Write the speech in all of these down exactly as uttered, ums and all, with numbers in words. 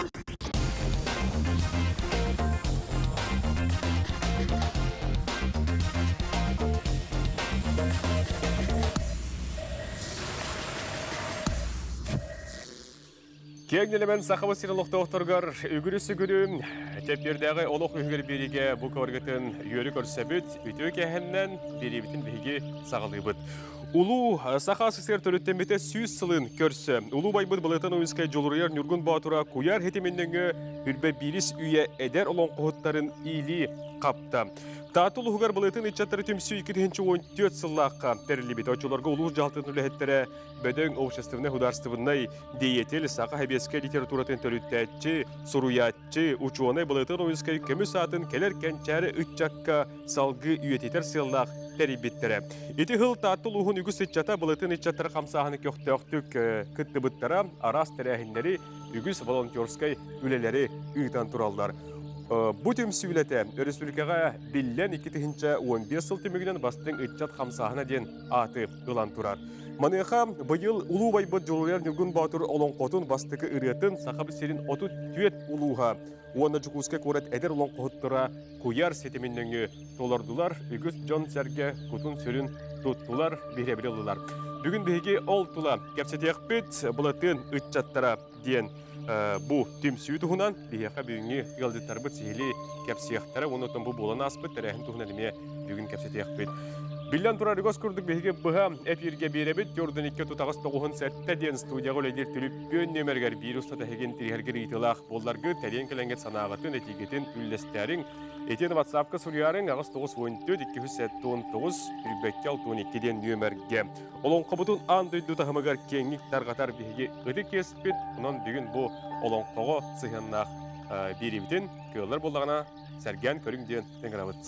Кеңнелемен сақабы сиралықты оқтырғар үгірісі күрім, теппердегі олық үгір береге бұл көргетін үйері көрсәбіт, үті кәхіннен беребітін бейге сағалы бұд. Улу сақасы сер төліттен беті сүйіз сылын көрсі. Улу байбыд бұлайтан ойынскай жолырыяр нүргін батыра кuyar хетеменніңі үрбе біріс үйе әдер олон қоғыттарын илі қапты. Татыл ұғығар бұлайтын итчаттары түмсі екі он төрт сыллаққа тәрілі бет. Очыларға улу жалтын үліхеттері бөдің обществыны хударстывыннай дейетел сақа хәбеске литературатын төліттәтчі, сұруятчы, учуаны бұлайтын ойынскай көмі сатын келер кәнчәрі үтчакка салғы үйететер сыллақ тәрібеттері. Еті ғыл татыл ұғын үгіс итчата бұлайтын итчаттары қамсағыны көқтіқтік күтті бұттара арас тәрәхіндері үгіс волонтерскай үлелері үйтан туралдар. Бұ төмсүйләті республикаға біллән екі он бес сыл түмігінен бастың үтчат қамсағына ден аты ұлан тұрар. Маныға бұйыл ұлу байбыд жолуяр нүргін батыр олон қотын бастықы үретін сақабы серін оту түйет ұлуға. Оны жүкізге көрет әдер олон қоттыра кuyar сетеменніңі толардылар, үгіс жон сәрге күтін сөрін тұттылар, беребірелілар. Бүгін бейге ол тұла кәпсетек бет бұлатын үтчаттара ден бұ түмсүй тұғынан бейеқа бүгінгі ғалдеттар бұд сейлі кәпсияқтары, оны тұн бұ болан аспыт тәрәхін тұғынан деме бүгін кәпсетек бет. Биллян турар гос күрдік бейге бұға әпирге беребет, көрдің екі тұтағыз тоғын сәтті ден студияғы ләдер түліп бөн немергер вируста тәхеген тіргергер итылақ болларғы тәрен кәләңгет санағатын әтигетін үлләстәрің. Етен ватсапқа сүріярың ағыз тоғыз он төрт екі жүз он тоғыз үрбәкке алты он екіден нөмерге. Олон қабытын андойды тағымығар кеңік тарғатар бейге ұды кеспет, ұнан бүгін бұл олон қоғы сығыннақ беребетін көлер болдағына сәрген көріңден тәңірабыт.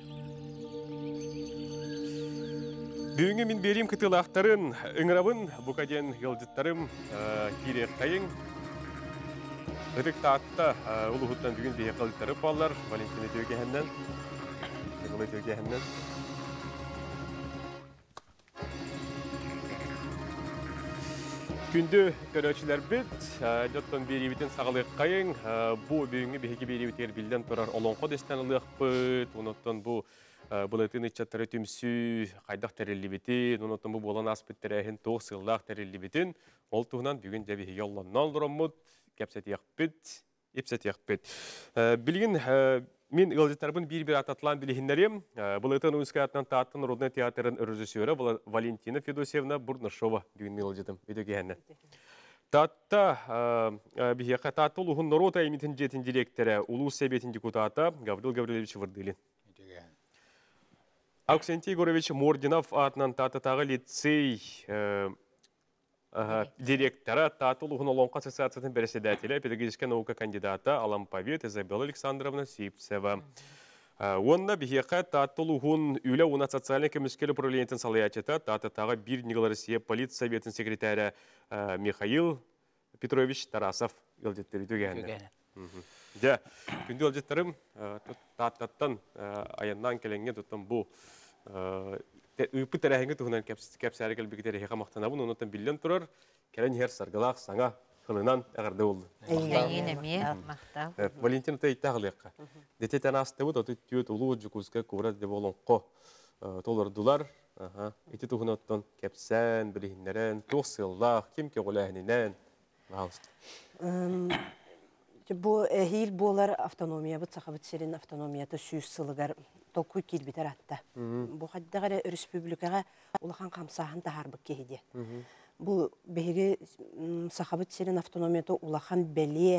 Бүгінгі мен берем кітілақтарын үңірабын бұқаден ғылдыттарым кейректайын. Үдік таатта ұлығыттан бүгін бейе қалдықтары балар. Валентина Төгехеннен. Төгелі Төгехеннен. Күнді көрөчілер бет. Жоттан беребетін сағылық қайын. Бұл бүгінгі бейге беребетер білден тұрар олонқо дестен ұлық бұд. Оныттан бұл Бұлайтын итчаттары түмсі қайдақ тәрелі бетін, оныттан бұл болан аспыттары әхін тоқ сыллақ тәрелі бетін. Ол тұғынан бүгін жәбі елланнан дұрамыд, кәпсәтияқ бет, епсәтияқ бет. Білген, мен ғылдеттарбын бір-бір ататылан білігінлерім. Бұлайтын ұйынскай атынан таатын Родный театрын режиссері Валентина Федосевна Бурнашова бүгін ғылдетім. Өйдеге әнне. Татта бігеқа татыл ұғын Норота еметін жетін директоры, Улу Сәбетін депутаты Гаврил Гаврилович Вардылин. Аксентий Егорович Мординов атынан татытағы лицей директора татыл ұғын олонқа ассоциацияның председателі, педагогическая наука кандидаты Аламповет Изабелла Александровна Сипцева. Онна бігеқа татыл ұғын үлі оны социальный көміскелі управлениетін салаячыта татытағы бір Нигыл Россия полиция советінің секретарі Михаил Петрович Тарасов елдеттері төгені. Де, күнді олжеттарым таттаттан аяннан келенген тұттан бұл үпі тәрәхенгі тұғынан кәпсәрі кәлбігітері хеқа мақтанабын, онытан білден тұрар, кәлен ер сарғылақ саңа қылынан әғірді олды. Валентина тәйітті ағылыққа. Дететен асты бұд, оты түйет ұлу жүкізгі көбірат деп олың қо толырдылар. Еті тұғынаттан кәпсән, білігінлерін, тоқ сыллақ, кем кеғыләхінінен. Бұл әйіл болар автономия, бұл сақабыт серін автономияты сүйіс сылығар толқой келбетер атты. Бұл қаддағары республикаға ұлақан қамсағын тағарбық кейде. Бұл бәйге сақабыт серін автономияты ұлақан бәле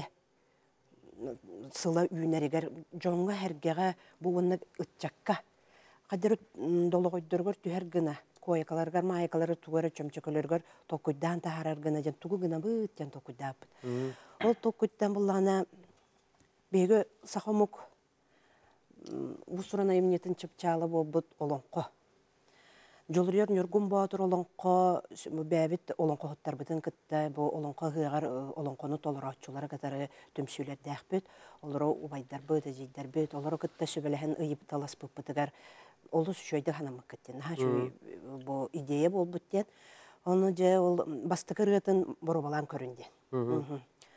сыла үйінәрігер жоңға әргеға бұл оны ұтчаққа. Қадыры долы қойдырғыр түйер гына. Койкаларгар, майкалары тугары чөмчөкөлөргөр токуйдан тахарар гына жан тугу гына быт жан токуйдап. Ол токуйдан буллана беге сахомук усурана эмнетин чыпчалы болбут олонко. Жолурер нөргүн баатыр олонко бәбит олонко хоттар бытын кытта бу олонко хыгар олонкону толорачулары катары төмсүлөр дәхбет. Олоро убайдар быт жейдер бет. Олоро кытта сөбелехен ыйып талас быптыгар. Олы сөйді қанамық кеттен. Бұл идея бол бұттен. Оны же ол бастықыр ғытын бұру балан көрінді.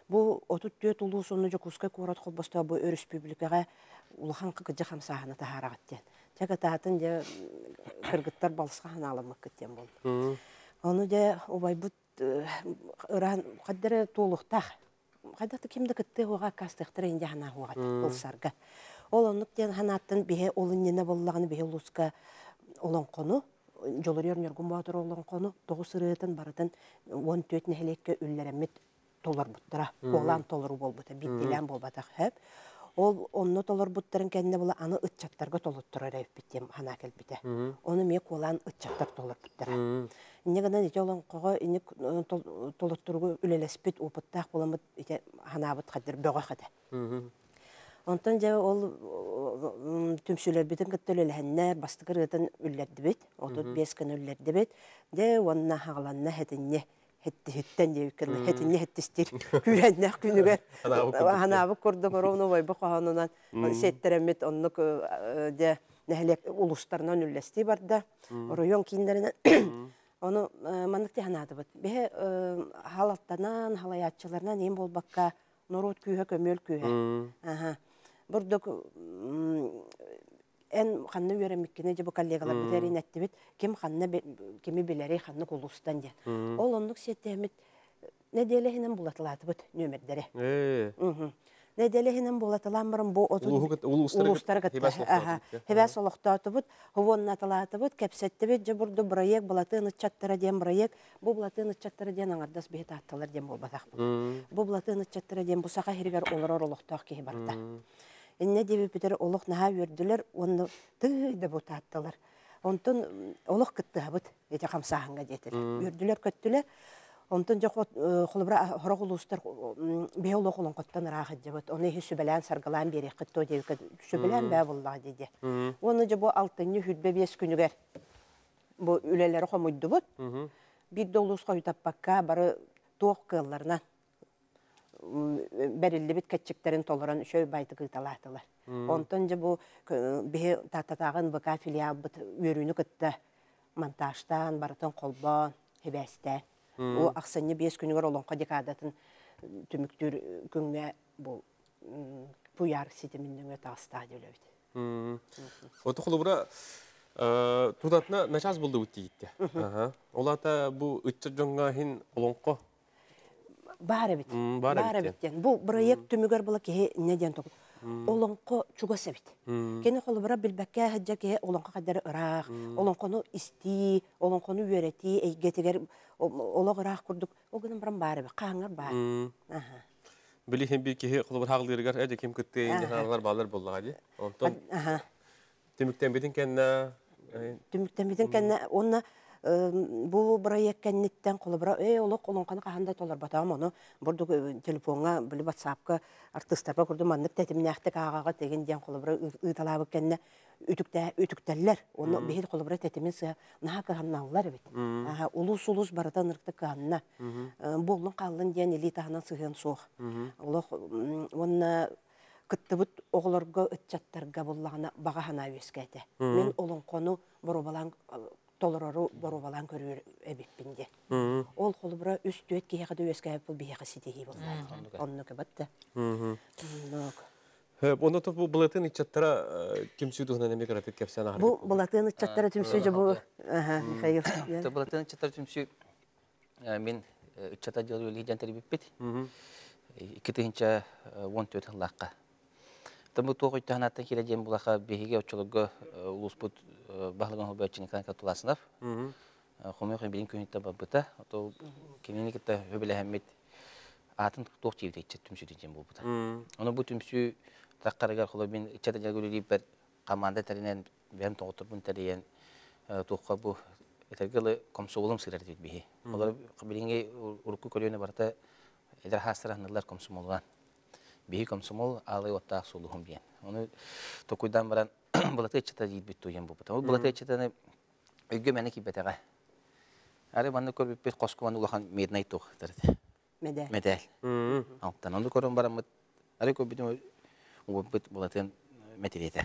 Бу отут төт улуу сонну жокуска корот холбоста бу республикага улахан кыгы хамсахана тахарагаттен. Жага таатын же кыргыттар балсга ханаламык кеттен бол. Оны же убайбыт ыран каддere туулуктах. Кадакты кимде кытты уга кастыктыр инде хана уга болсарга. Ол онуктен ханаттын бие олуннене боллаганы бие улуска олонкону жолорьор нөргүн батыр олонкону тогуз ырытын барытын он төрт нехелекке үллеремит толар буттара. Олан толору болбута, биттелен болбатак хеп. Ол онно толор буттарын кенне була аны ытчаттарга толуттура райып биттем хана келбите. Оны мек олан ытчаттар толор буттара. Инегана нете олонкого инек толуттургу үлелеспит опыттак боламыт ханабыт кадыр бөгө када. Онтан же ол түмсүлер битен кеттелеләһеннәр бастыгырытын үлләрде бит. Отут бес көн үлләрде бит. Де онна хагланна хетинне хетти хеттен де үкерне хетинне хеттистер. Күрәннәк күнүгә. Ханабы күрдү горовны бай бу канунан сеттеремет онны де нәһлек улустарынан үлләсти барда. Район киндәренә оны маныкты ханады бит. Бе халаттанан халаятчыларынан ем болбакка норот күйе көмөл күйе. Аха. Бурдук en xanna öğrenmekine de bu kollegalar biterin ettibit kim xanna kimi bileri xanna kulustan de. Ol onluk settemit ne delehinen bulatılatıbıt nömerdere. Ee. Mhm. Ne delehinen bulatılanmırım bu otu uluslara gitti. Aha. Hevas oluqtatıbıt, hovonna talatıbıt, kepsettibit je burdu proyek bulatını çattıra diyen proyek, bu bulatını çattıra diyen anardas bihet attılar diyen bolbatak. Bu bulatını çattıra diyen bu sağa heriger olar oluqtaq ki barda. Ne diye bitir oluq naha gördüler, onu tıydı bu tattılar. Ondan oluq gitti habıt, ete kamsahanga detir. Gördüler köttüler. Ondan joq xulbra horaq ulustar be oluq olun qottan rahat jabıt. Onu hiç sübelen sargılan beri qıtto diye sübelen be bullah dedi. Onu jo bu altını hüdbe beş günüger. Bu üleleri xomuydu bu. Bir dolus qoytapakka barı toq qıllarına belirli bit keçiklerin toleran şöyle baytı kıtalattılar. Ondan bu bir tatatağın vaka filial bit ürünü kıttı. Montajdan, barıtan kolban, hebeste. O aksanı beş günüger olan kadikadatın tümüktür günge bu puyar sisteminin ötası diyorlar. Otu xulubra tudatna naçaz buldu bitti gitti. Olata bu ıççı jongahin olonqo Bara bit. Bara bitten. Bu proyekt tümüger bula ki neden tok. Olonqo çugasa bit. Kene xolbara bilbekka hajja ki olonqo kadar ıraq, olonqonu isti, olonqonu öğreti, eygetiger olaq ıraq kurduk. O günün biran bara bit. Qangar bara. Aha. Bilihin bir ki xolbara haqlırgar ede kim kitte indi haqlar balar bolla hadi. Ondan. Aha. Tümükten bitin kenne Tümükten bitin kenne onna bu proyekt kennetten kolabora ey oluq olonqаны qahanda tolar batam onu burdu telefonga bili WhatsApp'ka artistlarga kurdu mandık tetimnaqtı qağağa tegen diyen kolabora ıtalabı kenne ütükte ütükteller onu behir kolabora tetimin sı naha qahannallar bit. Aha ulus ulus baratan ırqtı qahanna. Bollun qallın diyen eli tahanan sığın soğ. Oluq onna kıttıbıt oğlarga ıtçattarga bollağına bağa hana öskete. Men olonqonu borubalan Tolororu borubalan körür ebippinde. Ol xolubra üst düet kiyağı da öskayıp bu biyağı siteyi bollar. Onu kabattı. Onu da bu bulatın içattara tümsüdüğüne ne kadar etkepsen ağır? Bu bulatın içattara tümsüdü bu. Aha, Mikhail. Bu bulatın içattara tümsü ben içatta diyor öyle janteri bippet. İki tince on dört yıllıkta. Tabii toğut tahanattan kileceğim bulaqa behige uçuluğu ulusput bağlagan hobiyatçının kanka tulasınaf. Xomuyor bilin köyünde babıta. O kimini kitte höbele hemmet atın toğut çevde içet tümsü diyeceğim bu buta. Onu bu tümsü takkaragar xolo ben içete jagülü bir kamanda terinen benim toğutur bun teriyen toğqa bu etergeli komsoğulum sirer dedi bihi. Olar bilinge urku koliyone barata eder hasranırlar komsomolgan. Bihi komsomol alay otta soluhum bien. Onu tokuydan baran bulatı içete yibit toyam bu buta. Bulatı içete ögü mene ki betega. Are bana kor bir koskoman ulahan midnight toh derdi. Medel. Medel. Alttan onu korum baran mı? Are ko bitim o bit bulatın metilete.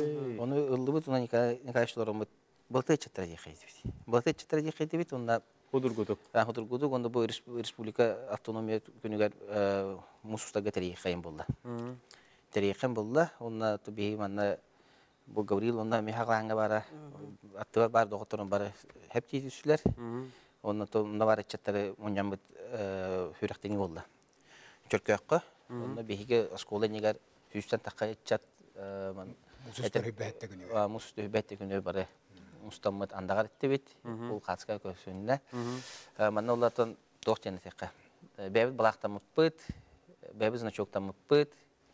Onu ıldı bu tuna nikah nikahşlar mı? Bulatı içete yıkaydı. Bulatı içete yıkaydı bit onda. Худургутук. Худургутук, онда бу республика автономия күнүгөр мусустага тарихайын болду. Тарихайын болду, онна бии манна бу Гаврил, онна мехагланга бара, аттыбар бар, доғыттырын бары хеп тиетүсүлер. Онна бар ачаттары мунжамбыт хүректени болду. Чөркөккө, онна бииге оскола негер хүстен такка ачат Мусустар хүббәтте күнү. Мусустар хүббәтте күнү бары устаммыт андагар иттебит. Бул каска көсүннө. Манна улатын тоқтен текка. Бәбит балактамыппыт, бәбит значоктамыппыт.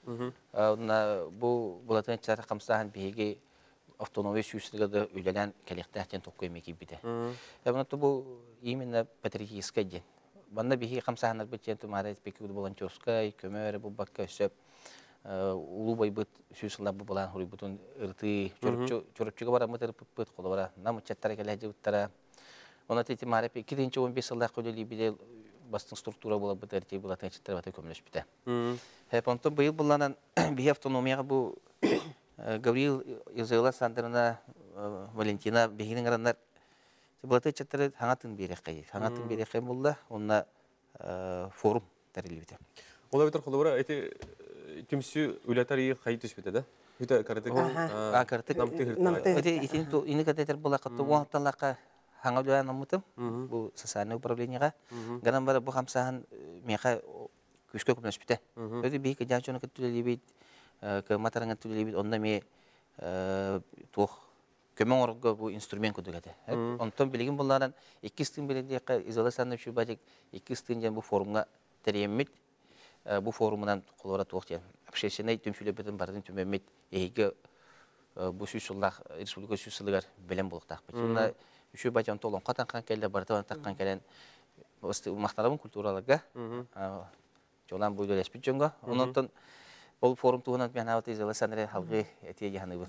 Онна бу булатын чара камсахан бииге автономия сүйүсүгө үйлөнөн келектен токко эмеки бите. Манна бу именно патриотический день. Манна бииге камсаханар битен тумары пекуд волонтерская, көмөр бу бакка сөп улуу байбыт сүйүсүлар бу балан хуруй бутун ырты чорупчуга бара мытыр пыт коло бара намычаттар кележе уттара. Она тети мары пекидинчи он беш жылда көлөли биде бастын структура була бытыр те булатын чаттар бата көмөлөш бите. Хеп онтон быйыл буланан би автономияга бу Гаврил Израила Сандерна Валентина бегинин арандар булатын чаттар хаңатын берекей. Хаңатын берекей булда, онна форум тарилибите. Ола битер холора эти тимсү үләтәри хайт үспете да. Үтә каратык. А каратык. Эти итин то иникатетер була катты ванталака хаңалуя намутым. Бу социальное управлениега. Ганам бара бу хамсахан меха күскө көмөспүтө. Өтө бийик жачону көтүлөбүт, кыматараңа төлөбүт, онда ме тох көмөң орго бу инструмент көдөгөтө. Онтон билигин буллардан эки стын беледека изоляцияны шубажик эки стын жан бу форумга теремит. Бу форумунан колора тоқтен. Общественный түмсүлөбүтүн бардын түмөмөт эйге бу сүсүллах республика сүсүлгөр белем болуктак. Бутунда үчү бажан толон катанкан келде бардыган таккан келен мактарабын культураларга. Жолан бу делеспит жонго. Онтон ол форум туунан мен ават изоляцияны халгы этиге ханыбы.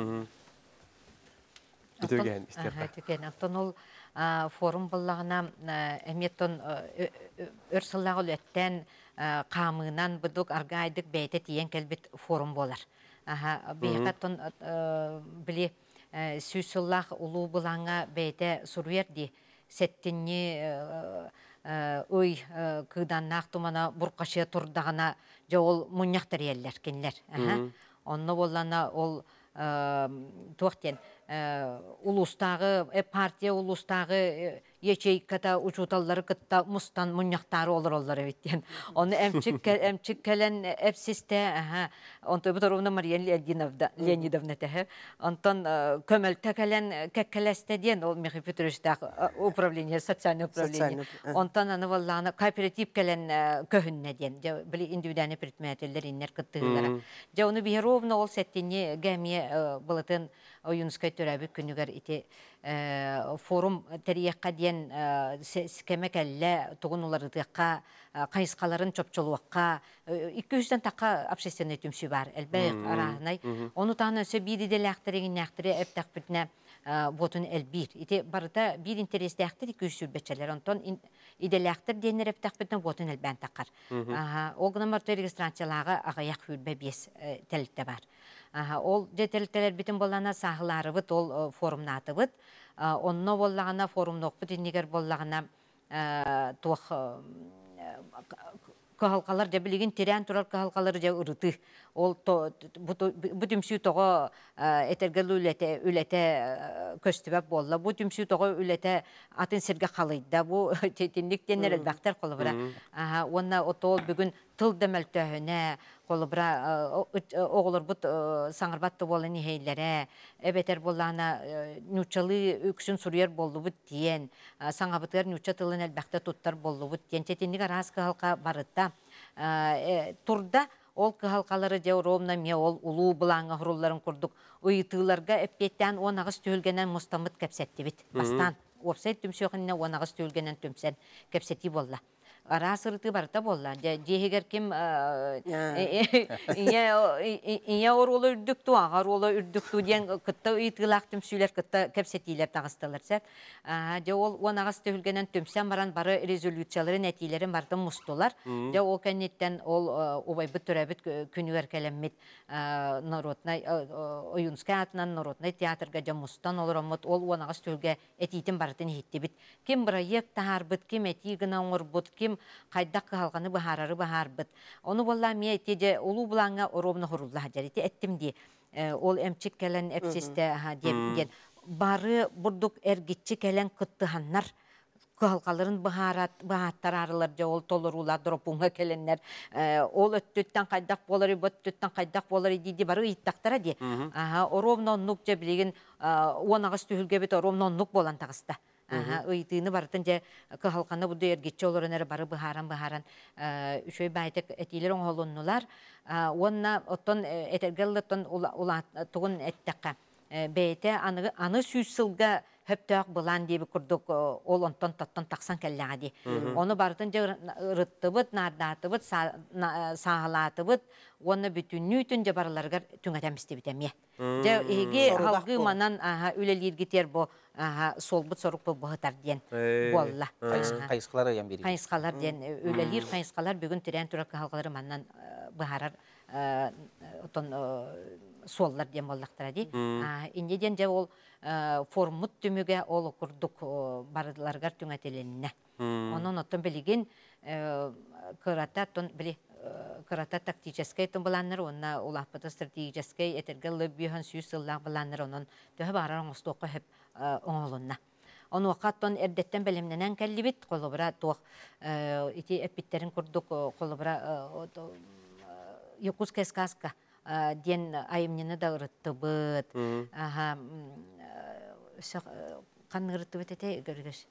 Бүтөген истер. Бүтөген. Антон ол форум боллагына эметтон өрсыллагы өттен камынан будук аргайдык бейте тиен келбит форум болар. Аха, бейхаттон били сүсүллах улуу булаңа бейте суруерди сеттинни ой кыданнак тумана буркашы турдагана жол муньяктар еллер кенлер. Аха. Онно боллана ол тоқтен улустагы партия улустагы ячейката учуталлары кытта мустан муньяктары олар олар биттен. Оны эмчик эмчик келен эпсисте, аха. Онто буторумна Мария Леонидовна Леонидовна тәһә. Онтон көмөлтә келен кеккелесте ден ол Михаил Петрович управление социальное управление. Онтон аны валланы кооператив келен көһүнне ден. Били индивидуальный предпринимательлер иннер кыттыгылары. Жауны биһеровна ол сеттине гәмие булатын Оюнскай төрәбі күнігер ити форум тәрияққа ден кәмекәлі тұғын олардыққа, қайысқаларын чөпчолуаққа, екі жүзден таққа общественный түмсі бар, әлбәйік арағынай. Оны тағын өсі бір иделі әқтіреген әқтірі әптәқ бүтіне ботын әлбір. Ити барыда бір интересті әқтір екі жүз сүрбетшілер. Онтон иделі әқтір денер әптәқ бүтіне ботын әлбән таққар. Оғына марты регистрациялағы ағаяқ хүрбе бес тәлікті бар. Ол жетеліктелер бітін болағына сағылары бұд, ол форумнаты бұд. Онына болағына форумнық бұд, инегер болағына туақ кахалкалар да билигин терен турар кахалкалар да ырыты. Ол бу түмсү тоо этергел үлете үлете көстүбөп болла. Бу түмсү тоо үлете атын сирге калыйда. Бу тетинник денер бактар колубра. Аха, онна отол бүгүн тыл демелтөһүнө колубра оголор бут саңырбатты болын хейлере. Эбетер боллана нучалы үксүн сурьер болду бут тиен. Саңабытыр нуча тылын элбакта туттар болду бут тиен. Тетинник арас кахалка барытта. Турда ол кахалкалары же ромна ме ол улуу булаңа хурулларын курдук. Уйтыларга эппеттен онагыс төлгенен мустамыт кепсетти бит. Бастан опсайт түмсөкүнне онагыс төлгенен түмсен кепсети болла. ара сырыты барта болла. Жехигер ким ия оролы үрдүктү, агар олы үрдүктү ден кытта ыйтылактым сүйлер кытта кепсетилер тагысталар сәт. Же ол онагас төгүлгенен төмсән баран бары резолюциялары нәтилелерин бардым мустулар. Же ол кеннеттен ол обайбыт төрәбит күнүгер келеммит народный оюнска атынан народный театрга же мустан олоромут ол онагас төгүлге этитин бартын хиттибит. Ким проект тахарбыт, ким эти гына оңорбут, ким кайдак калганы бахарары бахарбыт. Оны болла мие теже улу булаңга оробны хорулла жарите эттим ди. Ол эмчик келен эпсисте ха деп бары бурдук эргитчи келен кыттыханнар. Калкаларын бахарат бахаттар арылар же ол толорулар дропунга келеннер. Ол өттөттөн кайдак болор, боттөттөн кайдак болор диди бары иттактара ди. Аха оробно нук же билген онагыс түһүлге бит оробно нук болан тагыста. Аха ыйтыны бартын же калканы бу эргитчи олорунер бары бахаран бахаран үшөй байтек этилер оңолуннулар. Онна оттон этергеллеттон ула тугун эттекка. Бейте аны аны сүз сылга хөптөк булан диби курдук ол онтон тоттон таксан келлади. Оны бартын же рыттыбыт, нардатыбыт, сагалатыбыт, оны бүтүннүтүн же барларга түңәтәмисти битемие. Же эге халгы манан аха үлелирги тер бу аха солбут сорук бу бахтар ден болла. Кайсыкалар ям бери. Кайсыкалар ден үлелир кайсыкалар бүгүн тирен турак халгалары манан бахарар отон соллар дем боллактара ди. Индиден же ол формут түмүгө ол курдук барларга түңәтеленне. Онон оттон билген карата тон били карата тактический тон буланнар онна улапты стратегический этергел бүйөн сүйсүллар буланнар онон төһө барар оңстокко хеп оңолунна. Onu вакыттан эрдеттен белемненен келлибит колобра тох ити эпиттерин курдук колобра Якутская сказка ден айымнены да ырыттыбыт. Аха канырыттыбыт эте көргөс.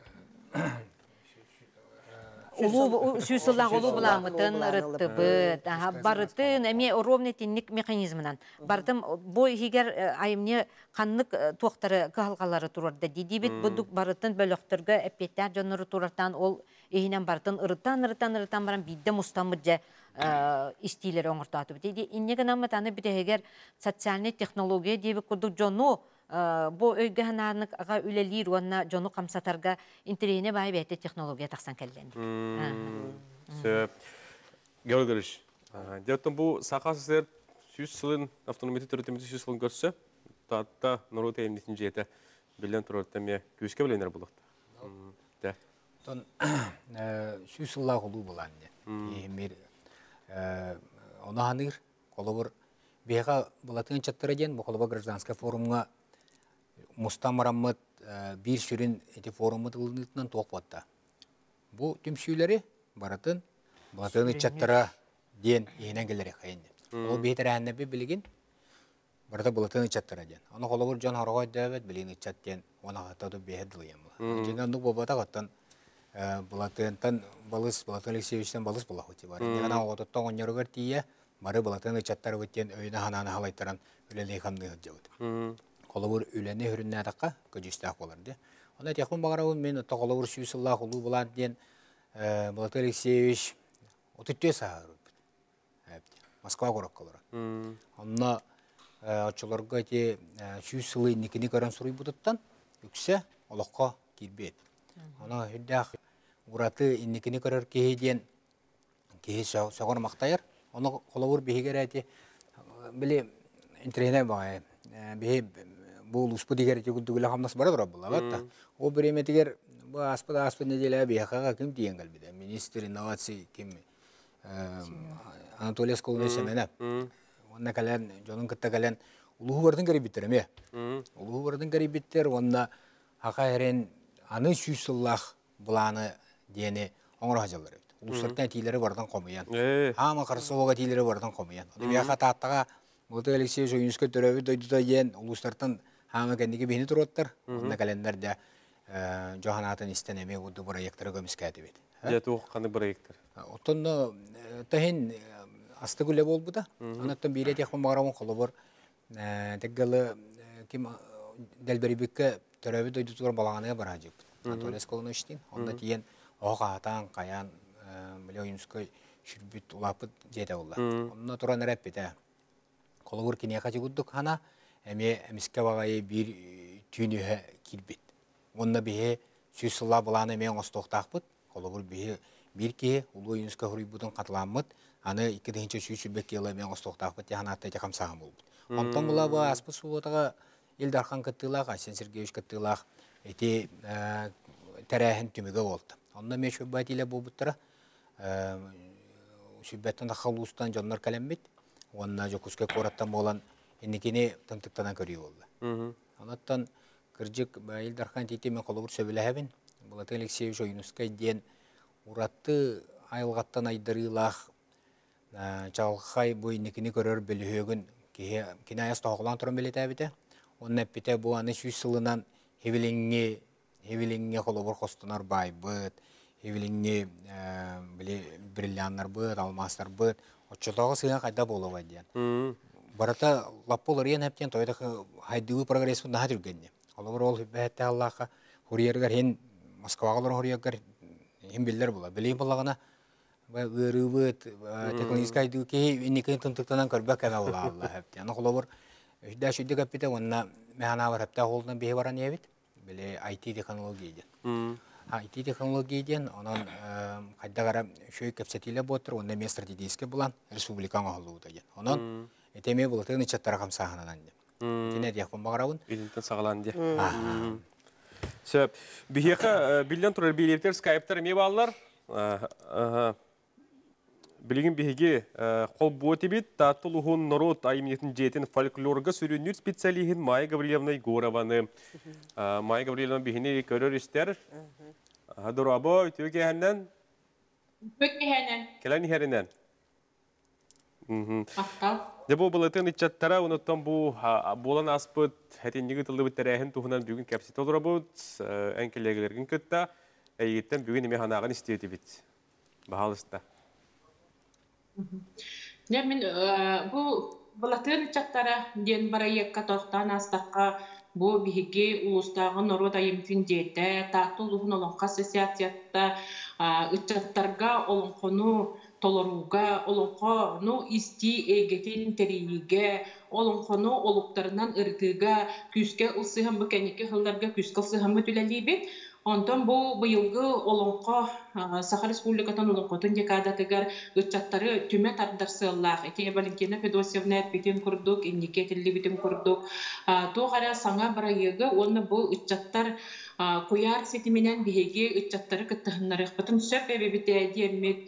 Улу сүйсүллак улу буламытын ырыттыбыт. Аха барытын эме ровный тинник механизмынан. Бардым бу хигер айымне каннык токтары калгалары турарда дидибит будук барытын бөлөктөргө эпеттер жонору турартан ол эйинен бартын ырыттан ырыттан ырыттан баран бидде мустамыт же истилер оңортатып диди. Иннеген аматаны битегер социальный технология диби курдук жону бу өйгәнарнык ага үлелир уанна жону камсатарга интерене бай бете технология таксан келленди. Сөп. Георгиевич, деттен бу сакасызер сүз сылын автономия төрөтөмү сүз сылын көрсө, татта нурута эмнитин жете билен тураттаме күскө биленер булат. Да. Тон сүз сылла кулу буланды. Эмир оны ханыр колобор бега булатын чаттыра ден бу колобор гражданская форумга мустамараммыт бир сүрүн эти форумы тылынытынан токпатта. Бу түмсүйлери баратын булатын чаттыра ден ийнен келери кайын. Ол бетерәнне бе билген барда булатын чаттыра ден. Аны колобор жан харага дәвет билген чат ден она хатады беһедилем. Жиңган дук бабата гаттан булатынтан балыс Булатын Алексеевичтен балыс була хоти бар. Нигана ототтон оньоргар тие бары булатын чаттар өттен өйнө хананы халайтыран үлелей хамды жабыт. Колобур үлене хүрүннө такка көжүстак боларды. Аны тякын багарабын мен колобур сүйсүлла кулу булан ден Булатын Алексеевич отуттө саар. Москва горок колор. Онна очолорго те сүйсүлы никини көрөн суруй бутуттан үксе олокко кирбет. Она хүддах ураты инникини көрөр кейден кей согор мактайыр. Оны колобур бегер әти биле интернет бай. Бе бул успу дигер жигүдүгүлө хамнас бара дора була батта. О биреметигер бу аспада аспа неделе бияга ким диенгел биде. Министр инновация ким Анатолий Сколный семена. Онна кален жонун кытта кален улуу бардын керибиттерме. Улуу бардын керибиттер онда хакайрен аны сүйсүллах буланы дени оңра хажалар. Улустардан тилери бардан комуян. Ама карсоога тилери бардан комуян. Бияга тааттага Булатын Алексеевич Оюнскө төрөбү дойдута ден улустардан хама кендиги бени туруттар. Онда календарда Жоханатын истенеме буду проекттер көмүскәти бит. Жету каны проекттер. Оттон тахин астыгыле болбуда. Анаттан бире техмон барамын колобор. Теггалы ким Делберибикке төрөбү дойдутугар балаганы баражып. Анатолий Сколный иштин. Онда тиен оғатан қаян біле ойынскөй шүрбіт улапыт жеді олла. Онына тұран әрәп беті. Қолығыр кене қачы күддік хана, әме әміске бағайы бір түйінеге келбет. Онына бейе сөйсіла бұланы мен остоқтақ бұд. Қолығыр бейе бір ке ұлы ойынскө хүрі бұдың қатыламыд. Аны екі дегенше сүйсілбек келі мен остоқтақ бұд. Яғын аттай жақам сағым болбыд. Онтан бұла бұ аспы суытыға елдархан кыттылақ, Асен Сергеевич кыттылақ, эти тәрәхін түмігі олды. Онда мен шөббәт еле болбыттыра, шөббәттен ақылуыстан жонлар кәлембет, онына жокуске кораттан болан енекені тымтықтан көрі олды. Онаттан кіржік елдархан тейте мен қолы бұр сөбілі әбін, Болатын Алексеевич Ойнускай ден ұратты айылғаттан айдырылақ, чалғай бұл енекені көрір білігін кені аяс тоғылан тұрын білет әбіті. Onun hepite bu anı şu sılından hevilinge hevilinge kolobur kostunar bay bıt, hevilinge bile brilyanlar bıt, almaslar bıt. O çoğu sığın kayda bolu var diyen. Barata lappolar yan hepten toyda haydığı progres bu daha türgünde. Kolobur ol hepte Allah'a huriyerler hen Moskvalar huriyerler hem biller bula. Bileyim bulağına ve ırıbıt teknolojik kaydı ki inikin tıntıktanan körbek eve ola Allah hepte. Ana kolobur Hüda şüdde kapite onunla mehana var hepte oğlundan bihi varan yevit. Böyle I T teknolojiyden. I T teknolojiyden onun kayda gara şöy kapsetiyle botur, onda me stratejiske bulan Respublikan oğlu da gen. Onun eteme bulatığını çattara kamsahanan diye. Yine diye yapın bağıravun. Bilinten sağlan diye. Söp, bihiyaka bilden turar bilirler Skype'tar me bağlar. Bilgin bihigi qol buotibit tatuluhun narod ayımniyetin jetin folklorga sürünür spesialihin Maya Gavrilevna Gorovany. Maya Gavrilevna bihini körür ister. Hadur abo ütüge henden. Ütüge henden. Kelani herinden. Aktal. De bu bulatın içattara unuttan bu bolan aspıt hetinigi tıldı bitterehin tuhunan bugün kapsit olur abut. Enkellegilergin kıtta. Eyyitten bugün ime hanağın istiyeti bit. Bahalısta. Ne min bu bulatın çattara den barayekka tohtan astaqqa bu bihigi ulustağın narod ayımfin jete tatuluhun olonqa asosiasiyatta ıçattarga olonqonu toloruga olonqonu isti egetin teriige olonqonu oluktarından ırtıga küske ılsıham bu kenike hıllarga küske ılsıham tülelibit. Ondan bu bıyılgı olonqa Sakha Respublikatan olonqotun dekadatıgar ıçattarı tüme tardarsıllaq. Eti Valentina Fedosevna etbitin kurduk, indiketilli bitin kurduk. Tuğara sana barayıgı onu bu ıçattar kuyar setiminen bihegi ıçattarı kıttahınları. Batın söp ebe bite diyemmet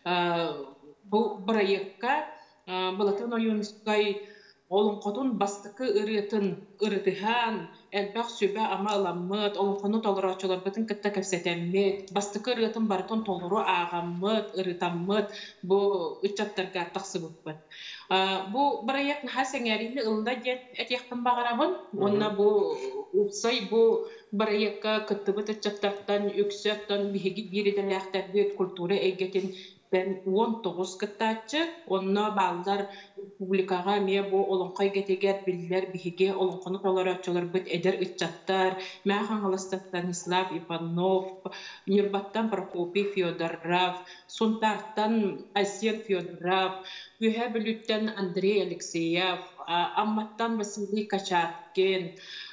bu barayıgga Balatın Oyunskay olonqotun bastıkı ırıtın ırıtıhan elbaq sübe ama alamıt, olonqonu toluraçolar batın kıtta kapsetemmet, bastıkı ırıtın baraton toluru ağamıt, ırıtamıt, bu ıçattarga taqsı bukbat. Bu barayak naha sengerili ılda et yaktan bağırabın, onna bu upsay bu barayakka kıttıbıt ıçattartan, yüksöktan, bihegi biridelektar bir kultura egetin ben on dokuz kıttaçı, onna bağlar Respublikaga me bu olonqay geteger bildiler bihige olonqonu toleraçolar bit eder ıçattar, мәхан Stanislav Ivanov, Nirbattan Prokopi Fyodorov, Suntartan Asien Fyodorov, Vyhebilütten Andrei Alekseyev, Ammattan Vasily Kachatkin,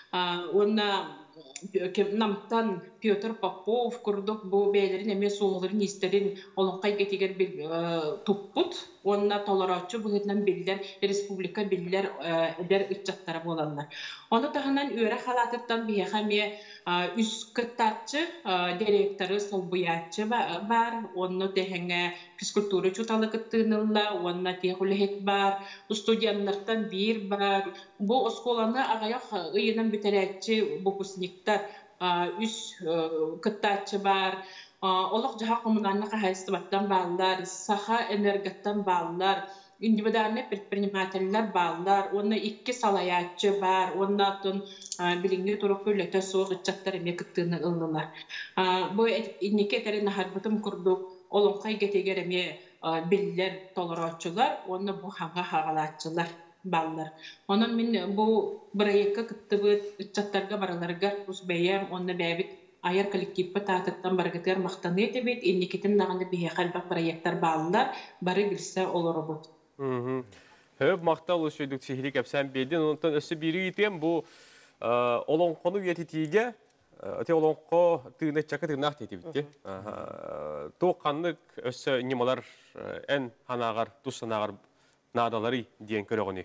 onna namtan Pyotr Popov kurduk bu beylerin emes oğulların isterin olonqay geteger bil tupput onna toleraçı bu hetinden bildiler Respublika bildiler eder ıçattara bolanlar. Onu tahanan öre halatıttan bir hamiye üst kıttatçı direktörü solbuyatçı var. Onu tehenge psikologları çutalı kıttığınılla onna tehullet var. Studiyanlardan bir var. Bu oskolanı ağayak ıyınan biteretçi bu kusniktar üst kıttatçı var. Olaq jaha komunalna kahayıstı bağlar, saha energattan bağlar, individualne предпринимательler bağlar, onna iki salayatçı var, onna tun bilingi turu köylete soğuk ıçatlar eme kıttığını ıldılar. Bu indikatörü naharbatım kurduk, olonqay geteger eme biller toleratçılar, onna bu hanga hagalatçılar bağlar. Onun min bu birayekka kıttıbı ıçatlarga baralarga usbeyem, onna bebit аяр коллективпа таатыттан баргытыгар мақтаны этебит, инникитин нағаны бихе қалбақ проекттар балылар, бары билсе олоробут. Хөп мақтал өсөйдік сихирик әпсән белден, онтан өсі бири итем, бұл олонқону ететиге, өте олонқо тыгына чакы тыгнақ детебітте. Тоққанлық өсі немалар ән ханағар, тұсынағар надалары дейін көріғыны.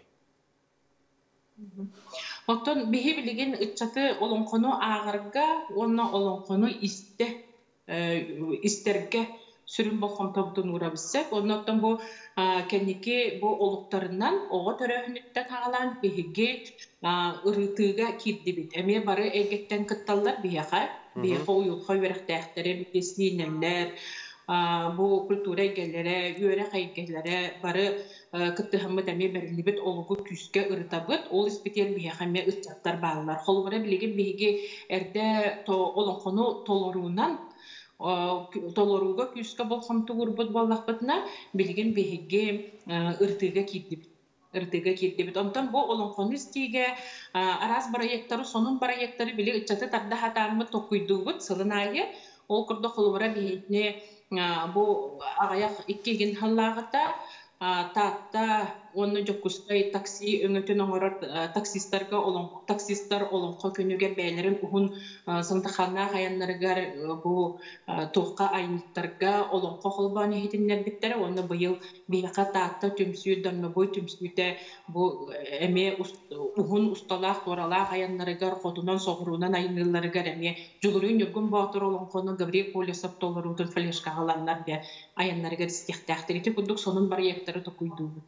Оттон бихи билигин ытчаты олонқону ағырға, онна олонқону исте, истерге сүрін болған тобдың ұрабыссек. Оннаттан бұл кәнеке бұл олықтарынан оғы төрөхінеттен ағалан бихиге ұрытыға кирді бит. Әме бары әгеттен кытталар бияға, бияға ұйылға өріқтәқтері, бітесінелер, бұл культура егелері, үйері қайгелері бары кыттығымы дәме бәрілібіт олығы күске ұрытабыт, ол іспетер бияға ме ұттақтар бағылар. Қолыбыра білеген бейге әрді олыңқыны толыруынан толоруга күскә болхам тугурбут баллахбытна билген беһиге ыртыга киддибит ыртыга киддибит онтан бу олонкону стиге арас проекттары сонун проекттары били ычаты тарда хатармы токуйдубут сылынайы ол курда холбара беһитне бу агаяк иккеген халлагыта татта онны жоккустай такси өңөтөн оңорор таксистерге олон таксистер олонко көнүгө бээлерин ухун сындахана хаяннарыгар бу тоққа айныттарга олонко холбаны хитиннер биттер онны быйыл бияка татта түмсүү донно бой түмсүүтэ бу эме ухун усталах торалах хаяннарыгар котунан согурунан айныларыгар эме жулурун жүргүн баатыр олонкону Гавриил Полесов толорудун флешка аланнар бе аяннарыгар стихтахтырыты кудук сонун барыяктары токуйдубут.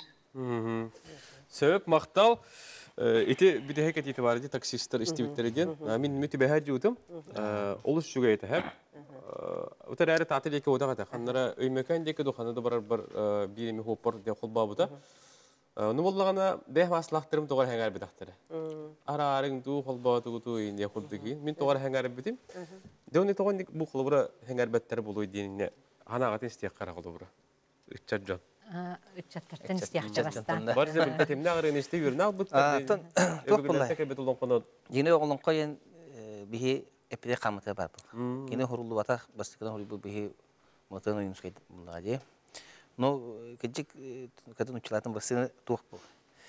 Сөп мақтал, ити бидеһек эти барды таксистер истибиттерден. Мин мүти бәһәр жутым. Олус жүгә әйтә һәм. Утар әрі татыл еке одага та. Ханнара өймәкән деке ду ханада бар бер биреме хоппор де холба бута. Ну буллагана бәһ маслахтырым тогар хәңәр бидахтыра. Ара арың ду холба ту ту инде худдыги. Мин тогар хәңәр битим. Дәүне тоган бу холбыра хәңәр бәттәр булуй динне. Ханагатын истек кара холбыра. Үчәҗҗан. Үчәттәртен истияхчарастан. Бар зәбин тәтемнә гырын исте юрна албыт. Тук булай. Гене олонкоен бихи эпиде камыты бар бу. Гене хорулу бата бастыгын хорулу бихи мотон уйнушкай булады. Но кечик катын учулатын басыны тук бу.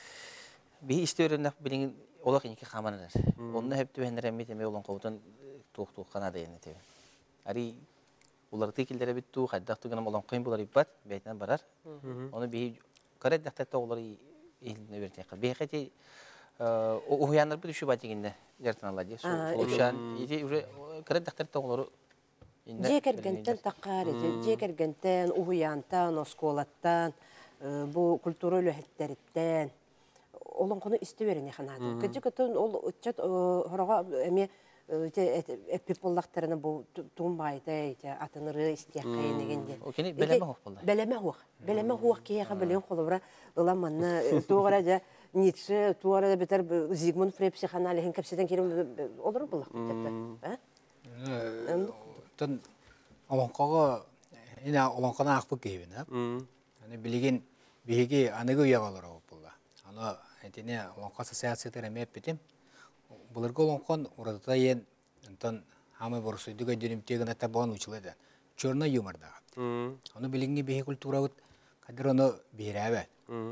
Бихи истөрөнә билин олак инке камандар. Онны хепти бенер эмет эме олонкоутан тук тук канада эне те. Ари улар текилдере битту хаддакту гына олонкоен булар ипат бейтен барар. Оны бихи карат дактата олар илне берте. Бихи уяндар бит шуба дигенде жартын алады. Ошан иде уже карат дактата олар Жекергентен таққар, жекергентен, уянтан, осколаттан, бу культура өлөһеттериттен олонкону истеберин ханады. Кыжыкытын ол учат хорога эме эпиполлактарына бу тумбайды, атыныры истияккайын дегенде. Окени белеме хук болду. Белеме хук. Белеме хук кияга билен колобра ыламанна тугара да Ницше тугара да бетер Зигмунд Фрейд психоанализин кепсетен кирим олор булак тетте. А? Тон олонкого ина олонкона акпы кейбин, а? Аны билеген биге аныгы уягалар болду. Аны этине олонко ассоциация эмеп битим. Буларга олонкон урада ен тон хамы борсуйдуга дөнүмтегин ата бон учулады. Чорна юморда. Аны биленге биге культура вот кадыр аны беребе.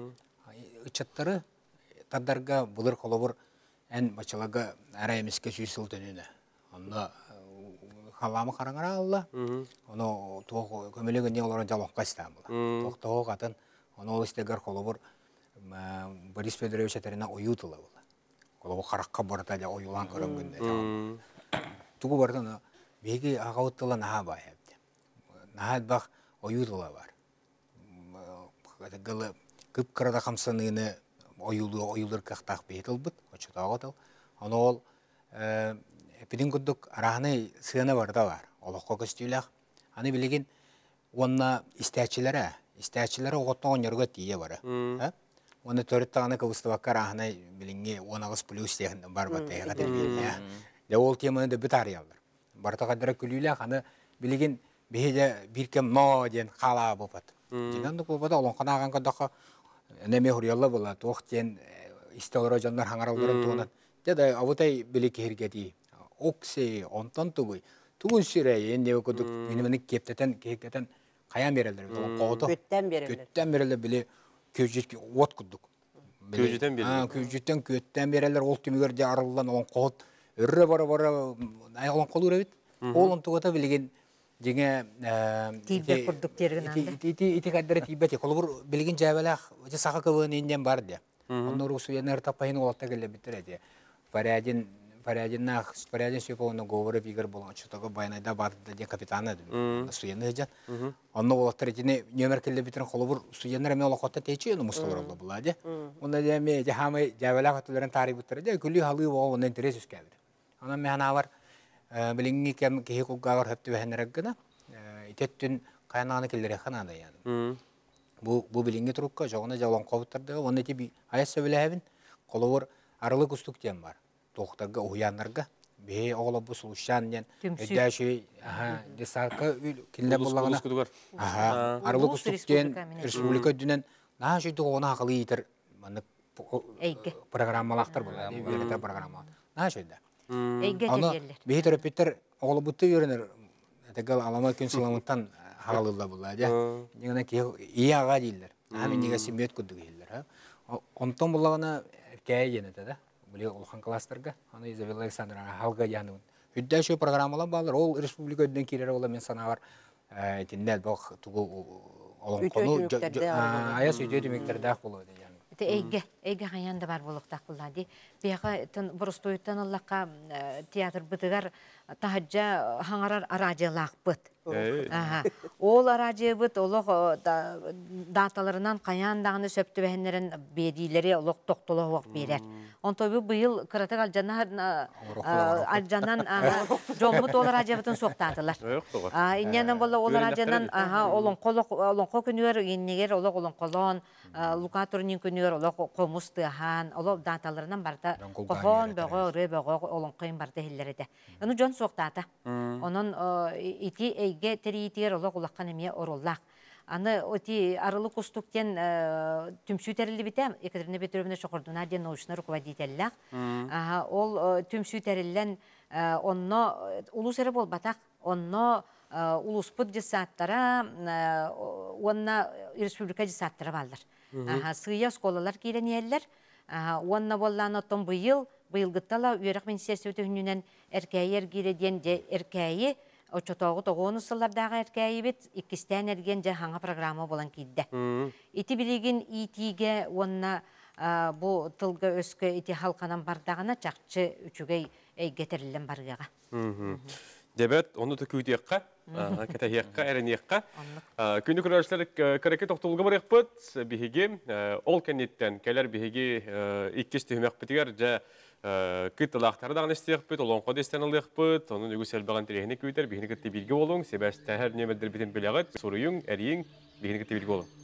Учаттары тадарга булар колобур эн бачалага араймиске сүйсүл төнүнө. Аны халамы қараңара алла. Оны тоқ көмелеген не оларын жалоқ қастан бұла. Тоқ тоқ атын, оны ол істегер қолыбыр Борис Федорович әтеріне ойутылы бұла. Қолыбыр қараққа барыта да ойулан көрін күнде. Туғы бардын, беге ағауыттылы наға бай әбді. Наға бақ ойутылы бар. Күп қырада қамсанығыны ойулыр қақтақ бейтіл бұд, қочытағы тыл. Оны ол Эпидин кудук арахны сыны барда бар. Олоққа көстүйләк. Аны билеген онна истәчиләре, истәчиләре оготны онырга тие бары. Оны төрттәгәне кыбыстыбакка арахны биленге он алты плюс дигән бар бата ягы билгән. Дә ул теманы да битар ялдар. Барта кадәр күлүләк аны билеген беһедә биркем но дигән кала бупат. Дигән дә бупат олонкана аган кадакка неме хурьялла була. Тохтен истәләр җаннар хаңаралдырын туган. Дә авытай билеке хергәди. Оксе, онтон тугуй. Ту Tuğun süreye ne okuduk. Benim kepteten kepteten kayan verirler. Qoğdu. Götten verirler. Götten verirler bile köjüt ot kuduk. Köjüten verirler. Ha, köjüten kötten verirler. Ol tümüger de arılan on qoğut. Örre bara bara ay olan qolur evet. Olun tuğata bilgen Jenge Tibbe kurduk tergen anda. iti iti iti kadar tiba ti kalau bilgin jawalah aja saka kawan ini bar dia. Onur usuya ner tapahin olta gele bitir dia. Parajin parajin nah parajin siapa ono govore figure bolang chuta bayna da bar dia kapitana du. Suya ner aja. Onur olta terjine nyemer gele bitir kalau suya ner me olah kota teci ono mustavar Allah bula aja. Onda dia me jahamai jawalah katuleran tarif bitir dia kulli halu wa ono interes uskabir. Ona me hanawar Bilingi kem kehi kugar hepti veheneraggana itettün kaynağını killeri kanada yani. Bu bu bilingi turukka joğuna jalan kovuttardı. Onu ti bir ayasa bile hevin. Kolor aralık ustuk diyen var. Tohtaga uyanlarga be oğla bu suluşan yani. Edya şey aha desarka kille bullagana. Aha aralık ustuk diyen Respublika dünen daha şey ona haklı yitir. Manık programmalar bular. Devlete programmalar. Daha şeyde. Eyge gelirler. Bir terapitler oğlu butu yürünür. Tegal alama gün salamattan halalılar bunlar ya. Yani ki iyi ağa değiller. Hemen niye simiyet kudu değiller ha. Ondan bulağına erkeğe yenide de. Böyle olhan klaslarga. Hani Isabel Alexander halga yani. Hüdde şu programlar bağlar. O Respublika ödden kiler ola men sana var. Tindel bak tuğu olan konu. Ayas ücreti miktarda buluyor yani. Te eyge, eyge hayan da bar bolukta kulladi. Biyaga tan borostoytan Allah'a tiyatr bıtıgar tahajja hangarar aracılaq bıt. Aha. Ol aracı bıt oluq datalarından kayan dağını söptü behenlerin bedileri oluq toktulu vaq berer. Onto bu yıl kıratak aljanna aljannan jombut ol aracı bıtın soqtadılar. Ah inyanan bolla ol aracından aha olon qoloq olon qokünür inniger oluq olon qolon lukatornin künür oluq qomustahan oluq datalarından barda qohon beğo rebeğo olon qıyın barda hillerede. Onu jon soqtata. Onun iti eyge teriyitiyer oluq ulaqan emiye orollaq. Аны оти арылык устуктен түмсүү терилди битем Екатерина Петровна Шокордуна ден научный руководитель. Ол түмсүү терилен онно улус эре болбатак, онно улуспут жесаттара, онна республика жесаттара балдар. Сыя сколалар кирениеллер, онна боллан оттон быйыл, быйылгыттала үйрек министерстве түнүнен эркәйер киреден же эркәйи Oçotoğu toğunu sıllardağı erkeği bit, ikisten ergen hanga programı bolan kidde. İti biligin itige onna bu tılga öskü iti halkanan bardağına çakçı üçüge getirilen bargağa. Debet, onu da küydiyekka, katahiyekka, ereniyekka. Kündü kurarışlar karaki toktulga var yakpıt, bihigi, ol kennetten, keler bihigi ikkis tühümek bitiger, Kıtılaqtardan isteyekpit, olan kodestan alıqpit, onun ügüsel bağın terehine küyder, bihini kıttı bilgi olun, sebeste her nemedir bitin bileğit, soruyun, eriyin, bihini kıttı bilgi olun.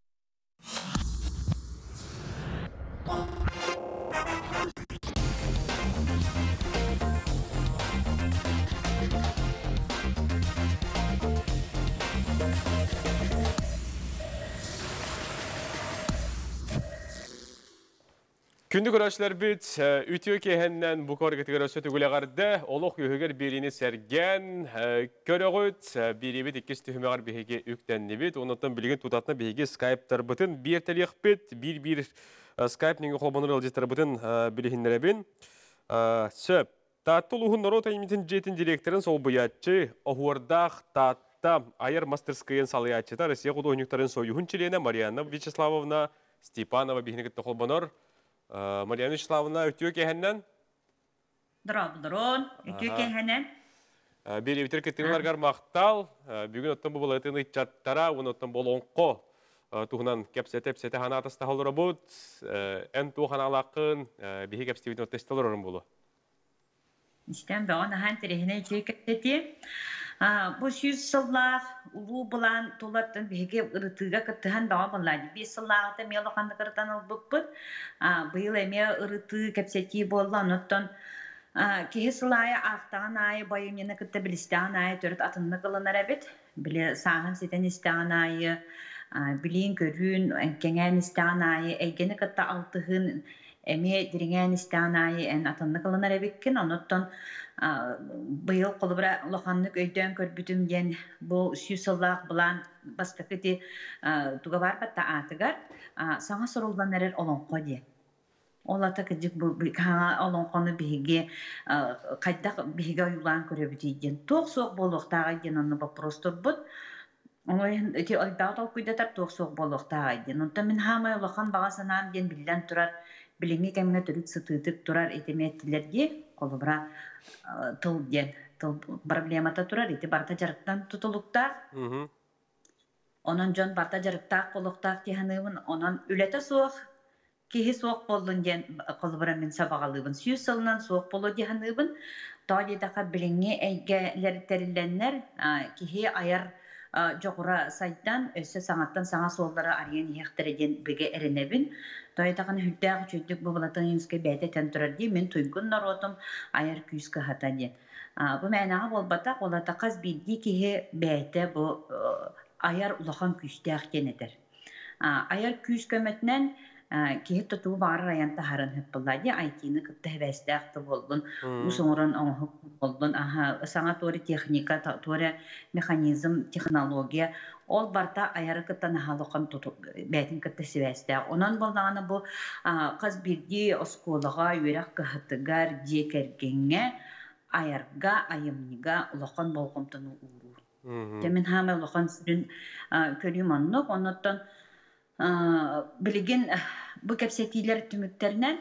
Күнді көрәшілер біт, үтіо кейхеннен бұ көргеті көрәші түгілеғарды, олық үйігер біріні сәрген, көріғыт, бірі біт екес түхімеғар бігі үктенні біт, оныттан білген тұтатына бігі скайптар бұтын, бір тәліқ біт, бір-бір скайп неңі қолбаныр әлжеттар бұтын білігіндері бін. Сөп, татты ұлығын нұру тәйметін жетін директорын сол бұятчы, оғырдақ татта айыр мастерскайын салыятчыта Россия құды ойнықтарын сойуын чилені Марьяна Вячеславовна Степанова бігінігітті қолбаныр. Марьяна Вячеславовна, өтіо кейхеннен? Дұрабыдырон, өтіо кейхенен. Бері бітір кеттіңілергер мақтал, бүгін оттан бұл болатын ұйтчаттара, оны оттан бұл оңқо туғынан кәпсеті-псеті хана атыста олыр бұд, ән туғы хана алақын, бейі кәпсетебетін өттесті олыр орын болу. İşte ben han terehine çekti. Bu yüz yıllar ulu bulan tolattan bege ırıtıga kıtıhan daha bulan. Bir yıllarda meylokandı kırıtan aldık. Bu yıl eme ırıtı kapseti bolan ottan ki hıslaya aftan ay bayım yine kıtı bilistan ay dört atınlı kılınar evet. Bile sahın siten istan ay bilin görün kengen istan ay egeni kıtı altıhın eme diringen istan ay en atınlı kılınar ebekken onottan быйыл колубра лоханнык өйдөн көрбүтүм ден бу сүйсыллаах булан бастакыти туга барбатта атыгар саңа сорулдан эрер олонко де. Олата кыдык бу каа олонкону биге кайдак биге уйлан көрөбүтү ден. Ток сок болуктагы ден аны вопрос турбут. Оңойын эти ойдатал куйдатар ток сок болуктагы ден. Онта мен хамай лохан багасынан ден билден турар. Билинги кемге төрүт сытытык турар этеметтилерге колубра тыл ден тыл проблемата турар эти барта жарыктан тутулуктар. Онон жон барта жарыктак болуктак тиханыбын онон үлете соох кихи соох болдун ден колубра мен сабагалыбын сүйүс сылынан соох болу тиханыбын тоодидака билинги эйгелертериленнер кихи аяр жоғыра сайттан өссө саңаттан саңа соллары арыян яқтырыден біге әрінебін. Тойдағын хүлдәғы чөйдік бұбылатын еміске бәйті тән тұрар дей, мен тойгын наротым аяр күйіскі хата ден. Бұл мәйнаға болбатақ, олата қаз білді кейі бәйті бұл аяр ұлақан күйістәқ денедір. Аяр күйіс көметінен кейі тұтуы бағыр аянта харын хөп бұлады, айтыны күтті әбәстәқті болдың, ұсыңырын оңғы болдың, саңа торы техника, торы механизм, технология, ол барта аяры күттен халықын бәйтін күтті сәбәстәқ. Онан болдағаны бұл қыз бірді осколыға, үйрақ күхіттігар, декергенге, аярға, айымныға ұлақан болғымтыны ұғыру. Темен хаме ұлақан сүрін көрім анық, оныттан билеген бу кепсетилер түмүктеринен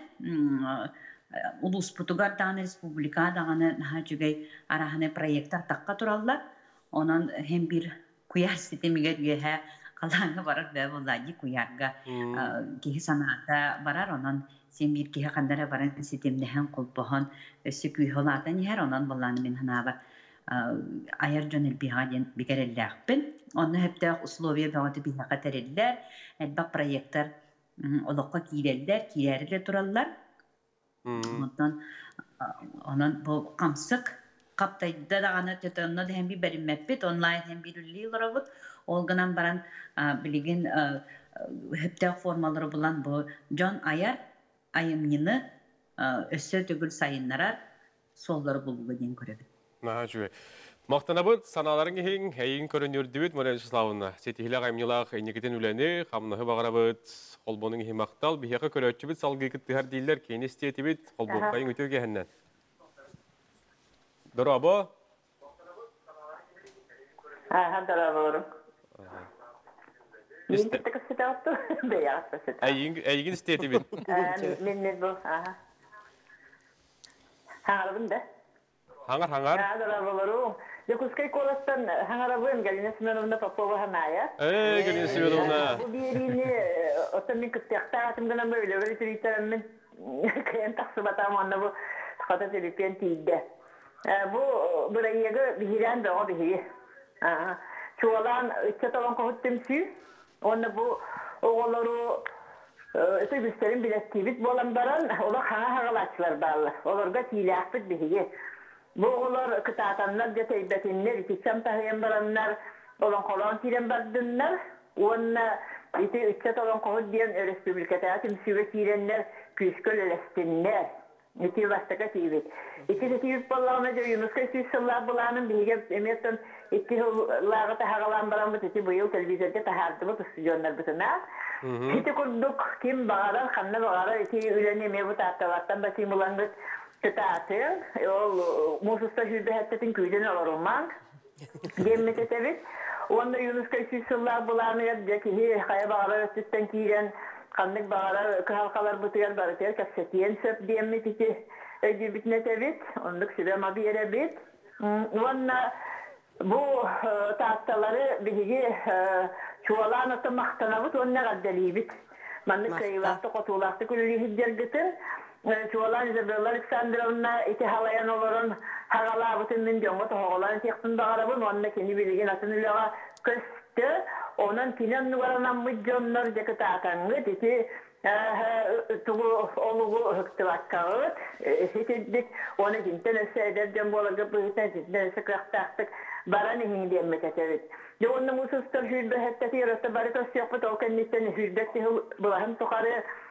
улус Путугар дагы республика дагы хажыгай араханы проекттар такка тураллар. Онан hem bir kuyar sistemiге dühe kalаңы барар бе буллади куярга ки санаата барар онан сен bir ки кандара баран системде хан кулпохан өсү күйхолатан яр онан булланы мен ханаба аяр жонел бихаден бигерелләхпен. Onu hepte условия bağıdı bir hakaterler, elbette projeler, olukka kilerler, kilerle turallar. Ondan, onun bu kamsık kaptaydı da ana tutanına da hem bir berim mepet, online hem bir ülkeler var. Olganan baran bilgin hepte formaları bulan bu John Ayar ayımını ösü tügül sayınlara solları bulduğu diye görebilir. Nahacı. Мақтанабыт саналарын кейін әйін көрінердібіт Мария Вячеславовна. Сетихілі ғаймнилақ әйнекетін үләні, қамнығы бағарабыт, қолбоның ең мақтал, бейеқі көрәтчібіт салғы кіттігер дейлер, кейін істетібіт, қолбоң қайын өтеу кәхіннен. Дұру абы? Аха, дұру абы. Мен кеттік істеті ауытты, бейақсы істеті. Әйін істетібіт. Мен мен бұл, аха. Хаңарбын да? Хаңар, хаңар? Аха, дұру абы. Yakuşkay kolastan hangarabım Galina Smenovna Popova hanaya. Ee, Galina Smenovna. Bu birini otanın kıttıkta atımdan böyle böyle tweetlerim kayan taksıbatam anna bu kata telepen tiyde. Bu buraya bihiren de o bihi. Çuvalan çatalan kohuttum sü. Onu bu oğulları öte gösterim biletkivit bolandaran ola hana hagalatçılar bağlı. Olarga tilakfit bihi. Bu oğullar kıtaatanlar, detaybetinler, ikisem tahiyen baranlar, olan kolon tiren bardınlar. Onunla iti üçet olan kohut diyen Respublikata tümsüve tirenler, küskül elestinler. İti vastaka tibit. İti de tibit ballağına diyor, Yunuskay Süssallah bulanın bilge emetten iti lağı tahagalan baran bu iti bu yıl televizyonda tahardı bu stüdyonlar bütüne. İti kurduk kim bağıran, kanna bağıran, iti üleni mebu tahtavattan basim ulan büt. Kıtaatın, ol Mususta hüdbehettetin küydeni olurman. Gemmet evet. Onda Yunuskay Süssallah bulanı yapacak ki kaya bağırar ötüsten kiren kanlık bağırar, halkalar bıtıyan barıtıyor, kapsetiyen söp diyemmet iti ödülbütüne evet. Onduk sübema bir yere bit. Onda bu tahtaları bilgi çuvalan atı mahtanavut, onda gaddeli bit. Manlık kayılaktı, kotulaktı, külü hüdder gıtın. Çuvalan Isabella Alexandrovna iti halayan olurun hagala bütünün jongo toğulan teksin bağırabın onunla kendi bilgin atın ilağa köstü onun kinen numaranın mücjonlar cekit atangıt iti tuğu oluğu hıktı vakkağıt iti onu kinten öse ederden bolaga bıhıtan kinten öse kıraktaktık baran ihin diyemmet etevit. Onun musustar hüdbe hetteti yarısta barıtos yapıt o kendisten hüdbetti bulahım tukarı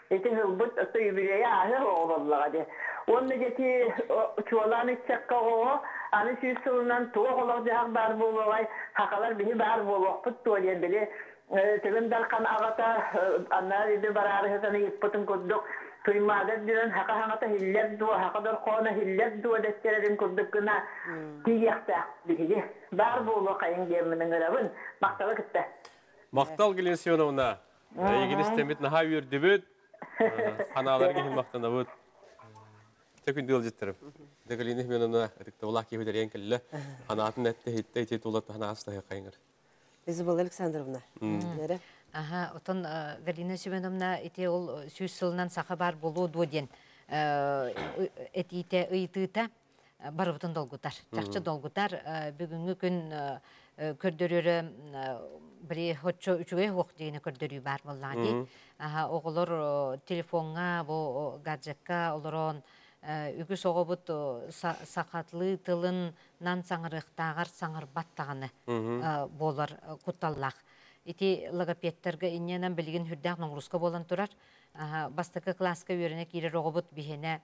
Etin hılbıt ısı yübüleye ahı oğladılar de. Onu jeti çuvalanı çakka o anı süs sılından tuğ olacak bar bulay hakalar bihi bar bulak put tuğayen bile Tebem dalkan ağata anlar idi bararı hesana yıppatın kudduk Tuymadat diren haka hangata hillep duwa hakadar kona hillep duwa destererin kuddukuna tiyakta bihi bar bulak ayın geminin garabın maktalı kıtta. Maktal Gelensionovna. Eginiz temit naha yürüdübüt. Hanalar gelin maktana bud. Tekün dil jittirip. Degelini men ona etikte Allah ki bider enkelle. Hanatın ette hitte ite tolat hana asla kayngır. Изабелла Александровна. Нere? Ага, отон Галина Семеновна ите ол сүз сылынан саха бар болу дуоден. Этите ыйтыта барыбытын долгутар. Жакчы долгутар бүгүнгү күн көрдөрөрө бири хотчо үчүгө хок дегени көрдөрүү бар боллади. Ага, оголор телефонга, бу гаджетка олорон үгү согобут сакатлы тылынан саңырыктагар саңырбаттаганы болар кутталлах. Ити логопедтерге инненен билген хүрдәк ноңруска болан турар. Бастакы класска үйренек ире рогобут бихене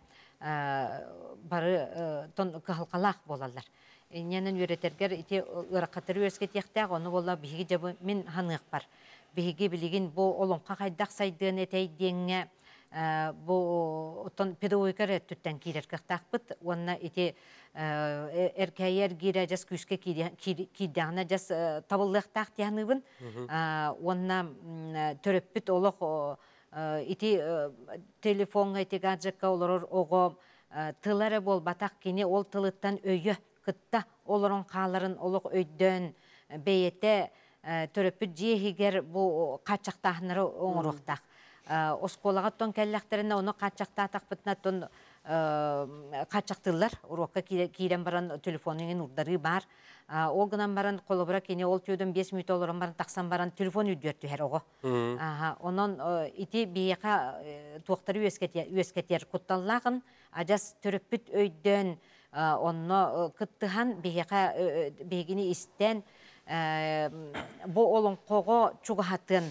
бары тон кахалкалах болалар. Инненен үйретергер ити ыракатыры өскетектәк оны болла биһиги жабы мен ханык бар. Биһиги билген бу олонка кайдак сайдын этейдеңе бу отон педагогикара түттен кирер кахтакпыт. Онна ити эркәйер гире жас күскә кидәне жас табыллыктак тяныбын. Онна төрөппүт олох ити телефонга ити гаджетка олорор ого тылары бол батак кини ол тылыттан өйө кытта олорон каларын олох өйдөн бейете төрөппүт жиегер бу качактахнары оңоруктак. Осколагаттон келлектерине оны качактатакпытнаттон качактылар урокка кирен баран телефонунун урдары бар. Ол гынан баран колобура кене ол түйдөн беш мүнөт олорон баран таксан баран телефон үддөртү хер ого. Онон ити бияка туактары үескетер кутталлагын ажас төрөппүт өйдөн онно кыттыхан бияка бегини истен бу олон кого чугахатын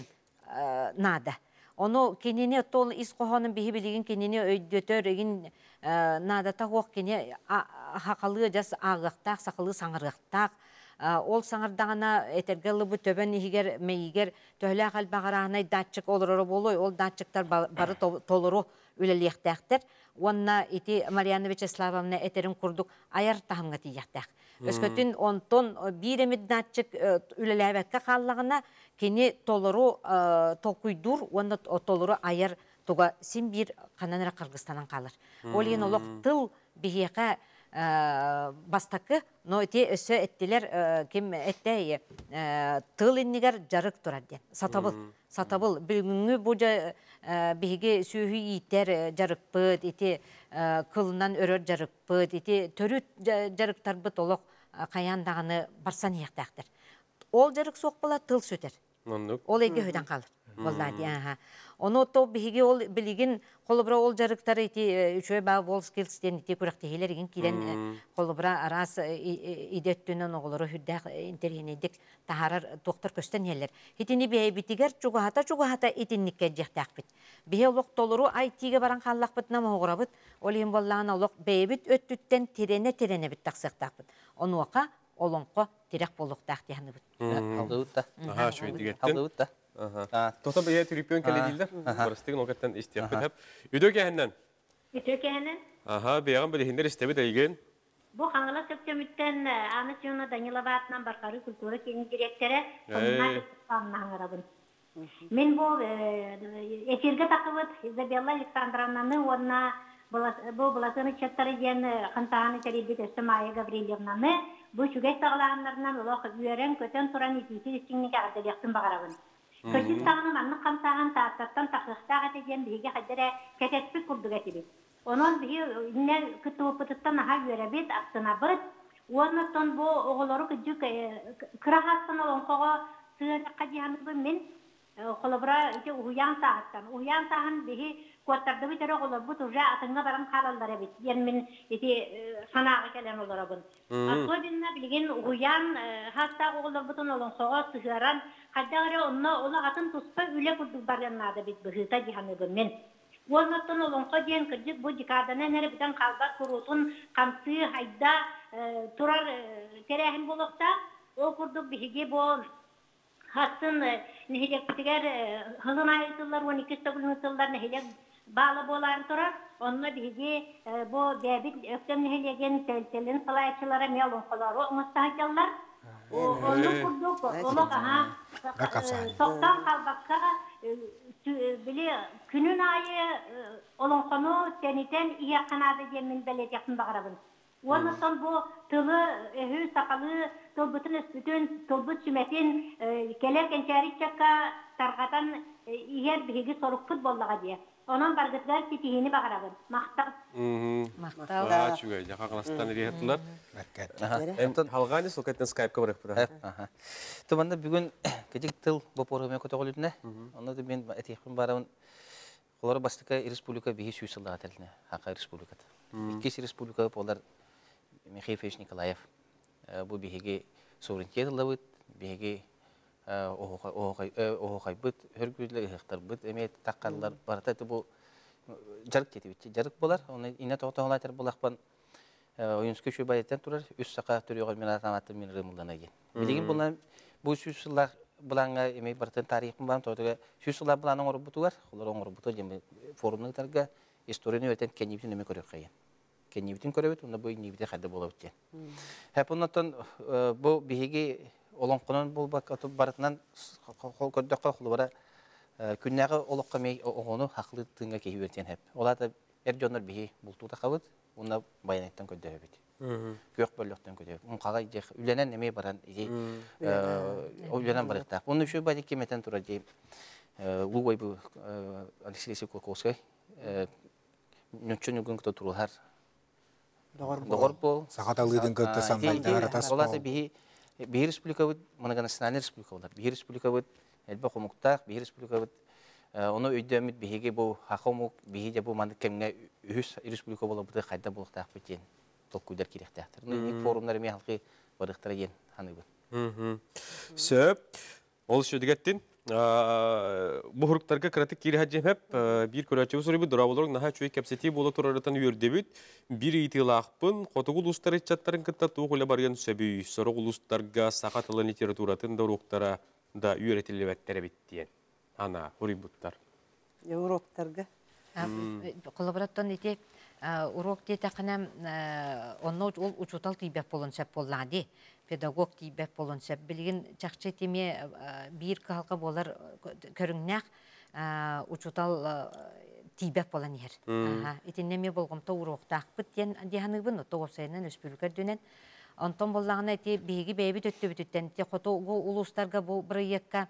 нада. Onu kenini tol is kohonun bihi bilgin kenini öydötör egin nadata hoq keni haqalı jas ağıqtaq saqalı sаңырыqtaq ол саңырдағына этергаллы бу төбен иһигер мейигер төһлә қалбағарағынай датчик олорору болой ол датчиктар бары толору үлелияқтақтыр. Онна ити Марьяна Вячеславовна этерин курдук аяр тахымга тияқтақ. Өскөтүн онтон биремит датчик үлеләбәккә қаллағына кені толору толкуйдур, онна толору аяр туга син бир қананыра Қырғызстанан қалыр. Ол ен олық тыл бігеқа бастакы, но те өсө эттилер кем этте тыл иннигер жарык турар ден. Сатабыл, сатабыл бүгүнгү бу биге сүйү иттер жарыкпыт, ити кылынан өрөр жарыкпыт, ити төрүт жарыктарбыт олок каяндаганы барсан яктактыр. Ол жарык сокпала тыл сөтер. Ол эге хөйдөн калыр. Валлади, аха. Оны то биге ол билигин колобра ол жарыктары ити үчөө ба волскилстен ити күрөктегилерин кирен колобра арас идеттүнөн оголору хүрдак интернетик тахарар доктор көстөн елер. Хитини бей битигер чугата чугата итинникке жактакпыт. Бие олок толору айтиге баран халлакпытна могорабыт. Ол ем боллана олок бейбит өттүттен тирене тирене бит таксактакпыт. Онуака олонко тирек болуктак дияныбыт. Алдыутта. Аха, шөйдигеттен. Алдыутта. Тота бия трипион келе дилдер. Барыстыгын окаттан истиякпыт хеп. Үдө кехеннен. Үдө кехеннен. Аха, бияган билихиндер истебит айген. Бу хаңгала сөпчөмүттен аны сүйөна Данила Батынан баркары культура кеңи директоры коммуналдык хаңгарабын. Мен бу эфирге такыбыт Изабелла Александровнаны онна бу булатыны чаттары ден кантаны терибит Эстемая Гаврилевнаны бу чугай сагаланнарынан улак үйрен көтөн туран итити исиңни кагды яктын багарабын. Көтүн тагын манны камтаган тааттан такыктага деген биге хадере кетеспик курдуга тибит. Онон биги инне күтүпүттан аха үйребит актына бит. Оннотон бу оголору күжүк кырахастан олонкого сыйыракка жааныбы мен колобра ите уян тааттан. Уян таан биги коттарды битере оголорбу уже атыңга баран халалдар бит. Ен мен ите санага келен олорабын. Особенно билген уян хаста оголорбутун олонкого сыйыран кадагыра онно ола атын туспа үле курдук баряннады бит быгыта жааныбы мен. Ondan olunca diyen kırcık bu dikadana nere biten kalbar kurutun kamsı hayda turar terehim bulukta o kurduk bihigi bu hattın nehilek bitiger hılın ayıtıllar on iki yıllar nehilek bağlı bolan turar. Onunla bihigi bu debit öktem nehilegen selselin salayçılara miyalın kolar o mustahacallar. Onu kurduk. Onu aha soktan kalbakka bili günün ayı olan konu seniten iyi kanadı yemin belet yakın bağırabın. Ondan bu tılı, hü sakalı, tolbutun üstütün, tolbut sümetin kelerken çerik çakka targatan yer bihigi soruk futbollağa diye. Onun bargıtlar titihini bağırabın. Maktab. Мактау. Aa, çünkü yakaklasından rihattılar. Halgani sokatten Skype'ka bırak bırak. Tamanda bugün gecik tıl bu programı kötü Onu da ben etiyektim barın. Olar bastıka respublika bihi süysüldağ teline. Haqa respublikada. İkisi respublika olar Mikhail Fevç Nikolayev. Bu bihigi sovrentiyetılabıt, bihigi oğu kaybıt, hörgüyle ıhıqtar bıt, emeğet taqqarlar barata bu jarık ketibitçi, jarık bolar. Onu ina toğta olaytar bolaqpan oyunska şu bayetten turar, üst saqa törüyoğal men atamattı men rımıldana gen. Biligin bunlar bu süysüllar bulanga emeği baratan tarihim bağım toğtaga süysüllar bulanın orubutu var. Olar orubutu jembe forumunu targa historiyonu öğreten kenyibitin emek örüyor kayan. Kenyibitin körübet, onda bu inyibitin xayda bolabıt jen. Hep ondan bu bihigi olan konun bol bak atıp baratından kol kördükka kulu bara künnäge olukka mey onu haklı tınga keyi verten hep. Olar da erjonlar bihi bultuda kabıt, onda bayanettan kördübet. Kök böllükten kördübet. Un qaga jek ülenen nemey baran ije ülenen barıqta. Onu şu badik kemeten turacı. Luway bu Alexey Kokoskay. Nöçün gün kötü turulhar. Doğru bol. Saqatalydın kötü sanbayda aratas. Olar da bihi bir respublika bud, mana nasional respublika olar. Bir respublika bud, elbe qomukta, bir respublika bud. Onu öydemit bihige bu haqomuk bihige bu mandı kemge ühüs respublika bolabıdı qayda boluqtaq biten. Tolkuydar kirektaxtır. Nik forumlar emi halqı barıqtara yen hanıbı. Söp, ol şödigettin. Bu huruktarga kratik kiri hacem hep bir körәчебе soruyu bu durabolor naha çöy kapseti bola turaratan yördebit bir itilaqpın qotugul ustar içatların kıtta tuğula bargan söbü soru ulustarga saqatılı literaturatın da uruqtara da üretilibettere bittiyen. Ana huributtar. Uroktarga. Коллабораттан ити урок те тақынам онно ол учутал тибеп болон сеп боллады. Педагог тибеп болон сеп билген чакчы теме бир калка болар көрүңнәк учутал тибеп болан ер. Аха, итиннеме болгомто уроктак биттен диханыбын тогосайнан өспүлкөр дүнен. Онтон боллагына ити биги беби төттү бүтүттен те хото улустарга бу проектка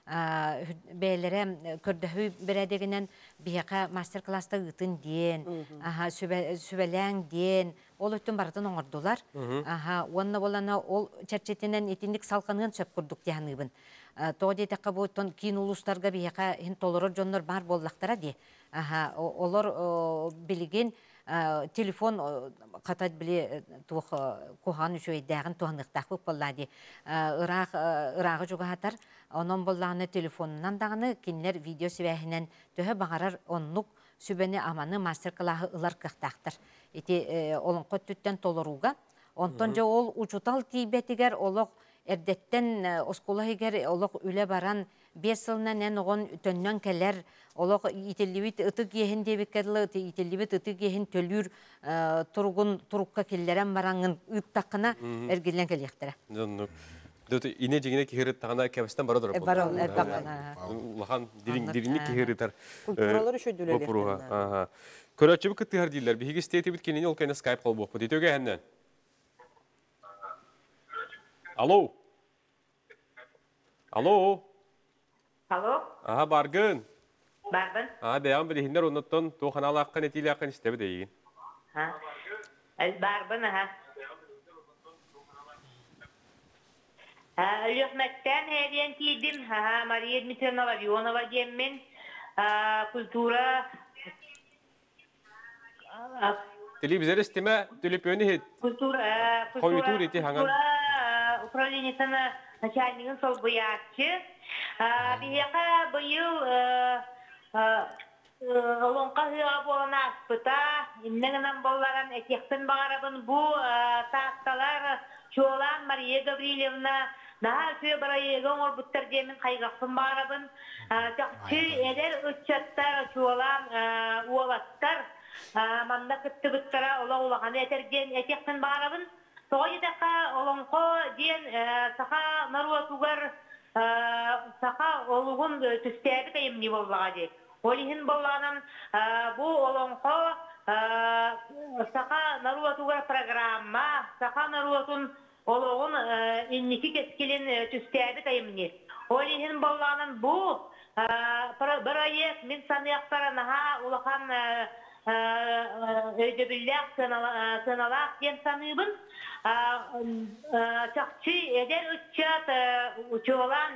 бәйләре көрдәһү берәдегенән бияка мастер-класста ытын ден, аха сүбәләң ден, ол өттен барытын оңордулар. Аха, онна болана ол чәрчетенен этинник салканын сөп курдук дияһыныбын. Тоди тәкка бу тон кин улустарга бияка хин толорор жоннор бар боллактара ди. Аха, олар билген телефон катат биле тух кохан үчөй дагын туһаныктак боллады. Ирак ирагы жугатар, онон болланы телефонунан дагыны кинлер видео сөбәһинен төһө багарар оннук сүбәне аманы мастер-классы ылар кыктактыр. Ити олон көттүттен толоруга, онтон жа ол учутал тибетигер олок эрдеттен осколahыгер олок үле баран бес жылнан эн огон төннөн келер олок ителибит ытык ехин дебеккерлы ителибит ытык ехин төлүр тургун турукка келлерен бараңын ыттакына эргилен келектер. Дötü ine jigine kihiri tağına kebisten bara durup. Bara erdakana. Lahan dirin dirinlik kihiri tar. Kulturaları şöyle Aha. Körәчебе кытты har diller. Bihigi steti bitkeni ol kayna Skype kol bokpu. Ditoge hennen. Alo. Alo. Alo. Aha bargın. Bargın. Aha devam bir hinler ondan to kanal hakkın etiyle hakkın istebe deyin. Ha. El bargın ha. Lühmetten hediyen kiydim. Ha Mariya Dmitrovna Ionova gemmin. Kultura Televizyon isteme telefonu hit. Kultura Koyutur eti hangan. Управлениясына начальнигин сол буякчы. Бияка быйыл Олонқа хыға болана аспыта, иннеңінен болларан этектін бағарабын бұ тақталар Чуолан Мария Гаврилевна, наға сөй бара егін орбуттар демін қайғақпын бағарабын. Чақчы әдер үтчаттар Чуолан уолаттар, манда күтті бұттара ола олағаны әтерген этектін бағарабын. Соға едеқа олонқо ден сақа наруатугар сақа олығын түстәбі тайымны боллаға дек. Олихин болланан бу олонқо сақа наруатугар программа, сақа наруатун олығын инники кескелен түстәбі тайымны. Олихин болланан бу бір айек мен санияқтара наға улахан өйдөбілләк сыналақ ден саныбын. Чақчы әдер үтчат учуолан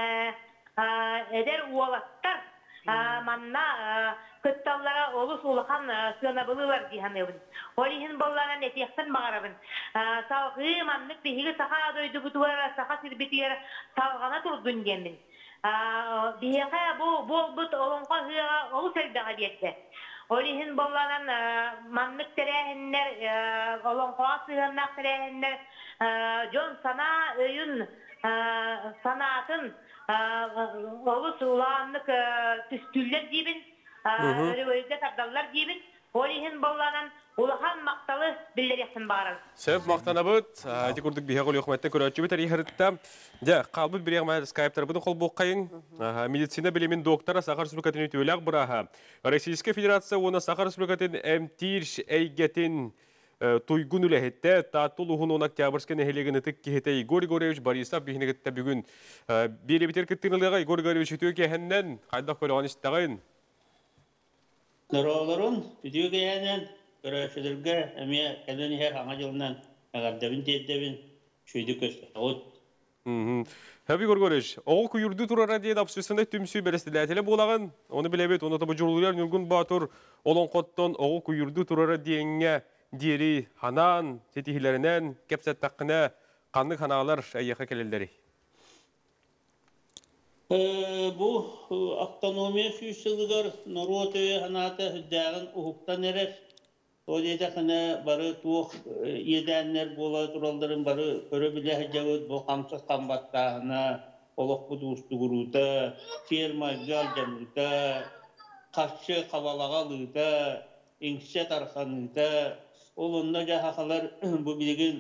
әдер уолаттар манна кытталлара олус улахан сынабылылар диханыбын. Олихин болларан этектен бағарабын. Салғы маннык бихиги сақа адойды бұтуара, сақа сирбетигер салғана тұрдын демін. Бихиға бұл бұт олонға хыға олу сәрдіға бетті. Олихин болларан маннык тәрәхіннер, олонға сығаннақ тәрәхіннер, жон сана өйін санатын олыс уланlık түстүллер дейбін, өрөйді тардаллар дейбін, олихин болланан улахан мақталы білдер яқсын бағаран. Сөп мақтана бұд, әйті күрдік бейхе қол еқіметтен көрәтші бұд әрі әрітті. Де, қалбы бір еғімәді скайптар бұдың қол бұққайын. Медицина білімін доктора Сахар Республикатын өтеуләқ бұраға. Российская Федерация оны Сахар Республикатын әмтирш әйгетін Туйгун үләхетті, татыл ұғын он октябрьскен әхелеген ұтық кехеті Игорь Горевич Борисов бейінігітті бүгін бері бітер күттіңіліға Игорь Горевич үтіу кәхіннен қайдақ көліған істіғайын? Нұролырын үтіу кәхіннен көрәшілерге әме кәлін әр аңа жылынан әғардабын теддебін шүйді көсті ғыд. Әбі Игорь Горевич, оғы күйірді тұрара дейін апсүйсінде түмсүй бәрістілі болағын, оны білебет, оны табы жұрылар нүргін батыр олон қоттон оғы күйірді тұрара дейінге Дири ханан, сетихилеринен, кепсет таққына, қанлық ханалар әйеқі келелдері? Бұл автономия сүйсілігер Нұруаты ханаты хүддәғін ұхықтан әрер. Ол едіқіні бары туық едәнлер бола тұралдырын бары көрі біле әжеуіт бұл қамсыз қамбаттағына, олық бұд ұсты құруыта, ферма гал жануыта, қашшы қавалаға лыта, еңсе тарқаныта, ол онна жағақалар бұл білеген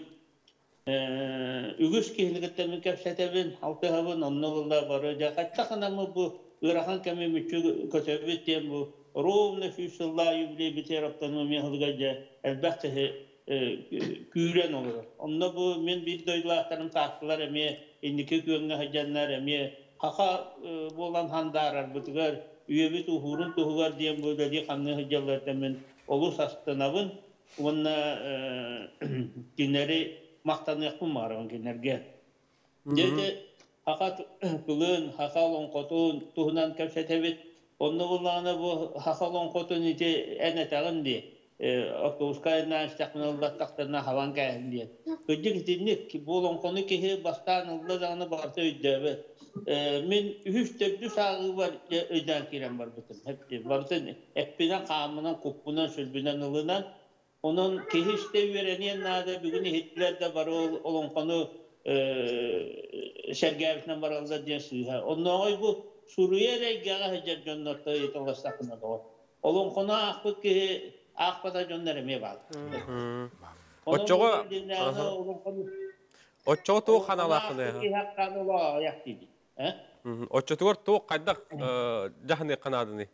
үгіс кейлігіттерін кәпсәтәбін, алтығабын, онна олда бары жақатта қанамы бұл ұрахан кәме мүтчі көтәбеттен бұл ровно фюсылла юбилей бітер автономия ғылға жа әлбәқтігі күйрен олар. Онна бұл мен бір дойлақтарым тақтылар әме, ендікі күйіңі хәжанлар әме, қақа болан хандарар бұтығар, үйебет ұхурын тұғығар дейін бөлді қанны хәжалардан мен олыс астынабын, онна кенері мақтаны яқпын мағараған кенерге. Деді хақа күлін, хақа олын қотын тұғынан көпсәтәбет, онны болағына бұл хақа олын қотын ете ән әтәғын де, автобусқа әннан істәқін олдаттақтарына хаван кәйін де. Көджік етінік, бұл олын қоны кеге бастан олдағына барты өйдәбі. Мен үш төпті сағы бар өйдән керен бар бұтын. Бартын әппінен, қамынан, көппінен, сөлбінен ұлынан. Onun kehiste vereniyen nada bugün hitlerde var olan konu sergavisinden var alda diye suha. Onun bu Suriye'de gaga hacer cennette yetalasakına da. Olan konu akbı ki akbada cennere mi var? Oçoğa Oçoğa toğ kanalakını. Hakkanı var yaktıydı. Oçoğa toğ kaydak cahne kanadını.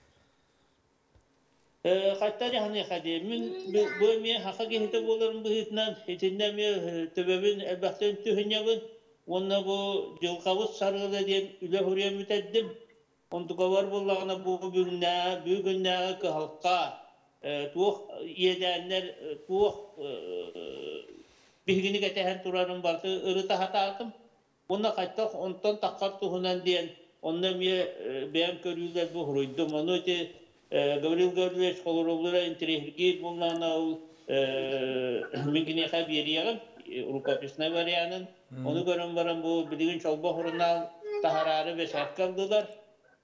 Hatta hani hadi min bu mi hakka gehte bolarım bu hitnan hitinde mi tebebin elbette tühünyabın onna bu jılqavız sarılı diyen üle huriye müteddim onduka var bollağına bu bugünne bugünne ki halka tuğ yedenler tuğ bilgini getehen turarım vardı ırıta hata aldım onna kaçta ondan takkar tuğunan diyen onna mi beyan körüyüler bu huruydum onu öte Gavril Gavrilovich Kolorovlara interehirgir bunlarına mümkün yaqa beriyağım, rukopesine variyanın. Onu görün varan bu bilgin çolba horunal tahararı ve şart kaldılar.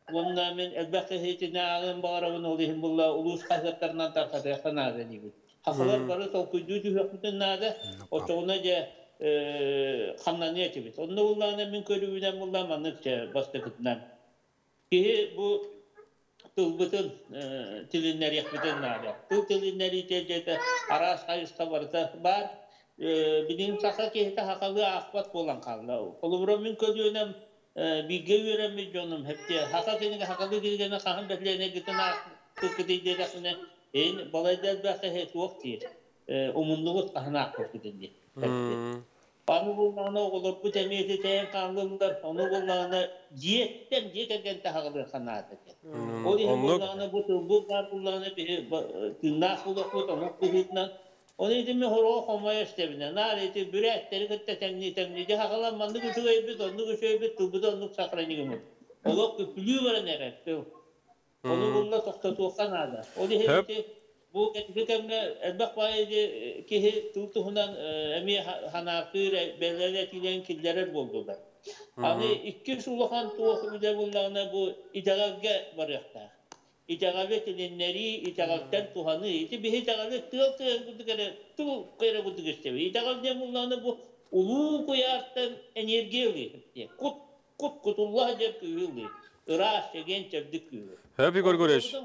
Onunla men elbette heyetine ağın bağırağın olayım bulla ulus kayıtlarından tarkada yakanadı gibi. Hakalar barı tokuyduğu hükmünden nade otoğuna ce kanlanıya tibit. Onda bullağına men körüğünden bullamanlıkça bastıkından. Ki bu tılbıtın tilinler yakbıtın nade. Tıl tilinleri tecede aras kayısta varsa var. Bilim saka ki hakalı akbat bolan kaldı. Kolubura men körüğünden bilgi öğrenmiş canım hep de hakikaten hakalı girgene kahın beklerine gittin kırkıdı dedesine en balayda belki hep yok değil. Umumluluk kahına akıp gidildi. Bana bunlarına olur bu temiyeti teyen kanlılar onu bunlarına ciyetten ciyetten de hakalı kanaat etti. O değil bunlarına bu bu var bunlarına bir günah buluk bu onu kudutlan onu edimi horo komaya istebine. Nareti büretleri kıtta temni temni de hakalanmandı güçüye bir dondu güçüye bir tubuda onu sakranı gibi. Olak küplüğü var ne onu bununla toktatuğan ada. O değil hepsi bu kendikemle elbak bayıcı ki tutuğundan emi hanakır belirletilen killerer buldular. Hani iki suluhan tuğuk bile bunlarına bu idagagge var yakta. İcagavet edenleri, icagavetten tuhanı, iti bir icagavet tığ tığ kutu kere, tığ kere kutu gösteriyor. İcagavetten bunlarına bu ulu koyartan enerji oluyor. Kut, kut kutullah cep kuyuluyor. Irak şegen çevdik kuyuluyor. Hepi görgörüş.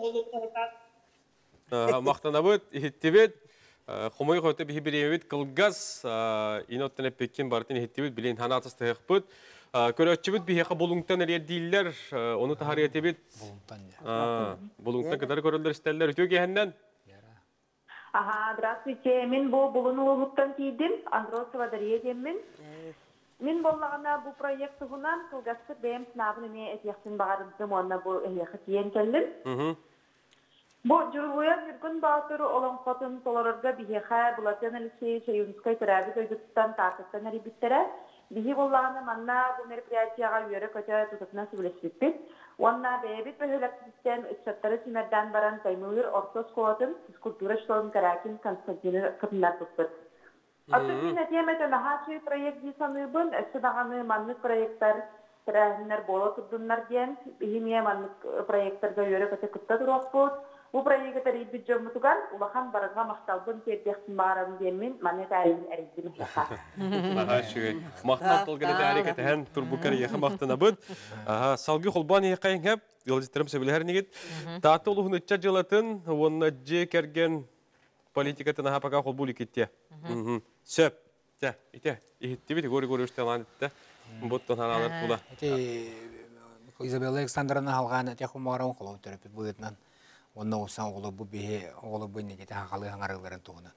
Maqtanabıt, ihittibit, Хомой хойты бихи биремит кылгас иноттан эппеккен бартын иhittibit билен ханатыс тыхпыт. Көрөтчүбүт бихиха булуңтан элер дииллер, onu tahariyetibit. Булуңтан ya. Булуңтан кыдар көрөлдөр истеллер үтө кехенден. Ага, здравствуйте. Мен бу булунулуттан кийдим. Андросова Дарья демин. Мен боллагана бу проект тугунан кылгасты бем сынабын эме этияктын багарымдым, онна бу эхи тиен келдим. Бу жургуя жүргөн баатыр олон хотун толорорга бихиха булатын элси Союзской трави көйдүттан таакыттан арибиттере. Бихи боллагана манна бу мероприятияга үйөрө көтө тутутуна сүйлөшүппүт. Онна бэбит бөхөлөктүстен үчөттөрү симерден баран таймыр орто скотун скульптура штолун каракин Константин кытындар тутпут. Атын нетемете нахачы проект дисаныбын, эсседаганы маннык проекттар тирәһиннәр боло турдуннар диен, бихимия маннык проекттарга үйөрө көтө кытта туракпут. Bu proyekte de bütçe mutugan, ulahan barıga mahtalbın tepkisini bağırın diyemin, mane tarihin erizdim heka. Aha, şöyle. Mahtal tolgana tarih eten turbukar yaha mahtana bud. Aha, salgı holban yekayın hep, yolcutlarım sebeler nigit. Tahtı oluğun ütçe jılatın, onunla je kergen politikatın aha paka holbuli kitti. Söp. Ya, ite, ihitti biti, gori gori üstelan itti. Button hanalar kula. Ite, Izabella Alexandrovna halgan tekun mağaran kolu terapi bu etnan. Onda olsan oğlu bu bir oğlu bu ne dedi hakalı hangarıların tuğuna.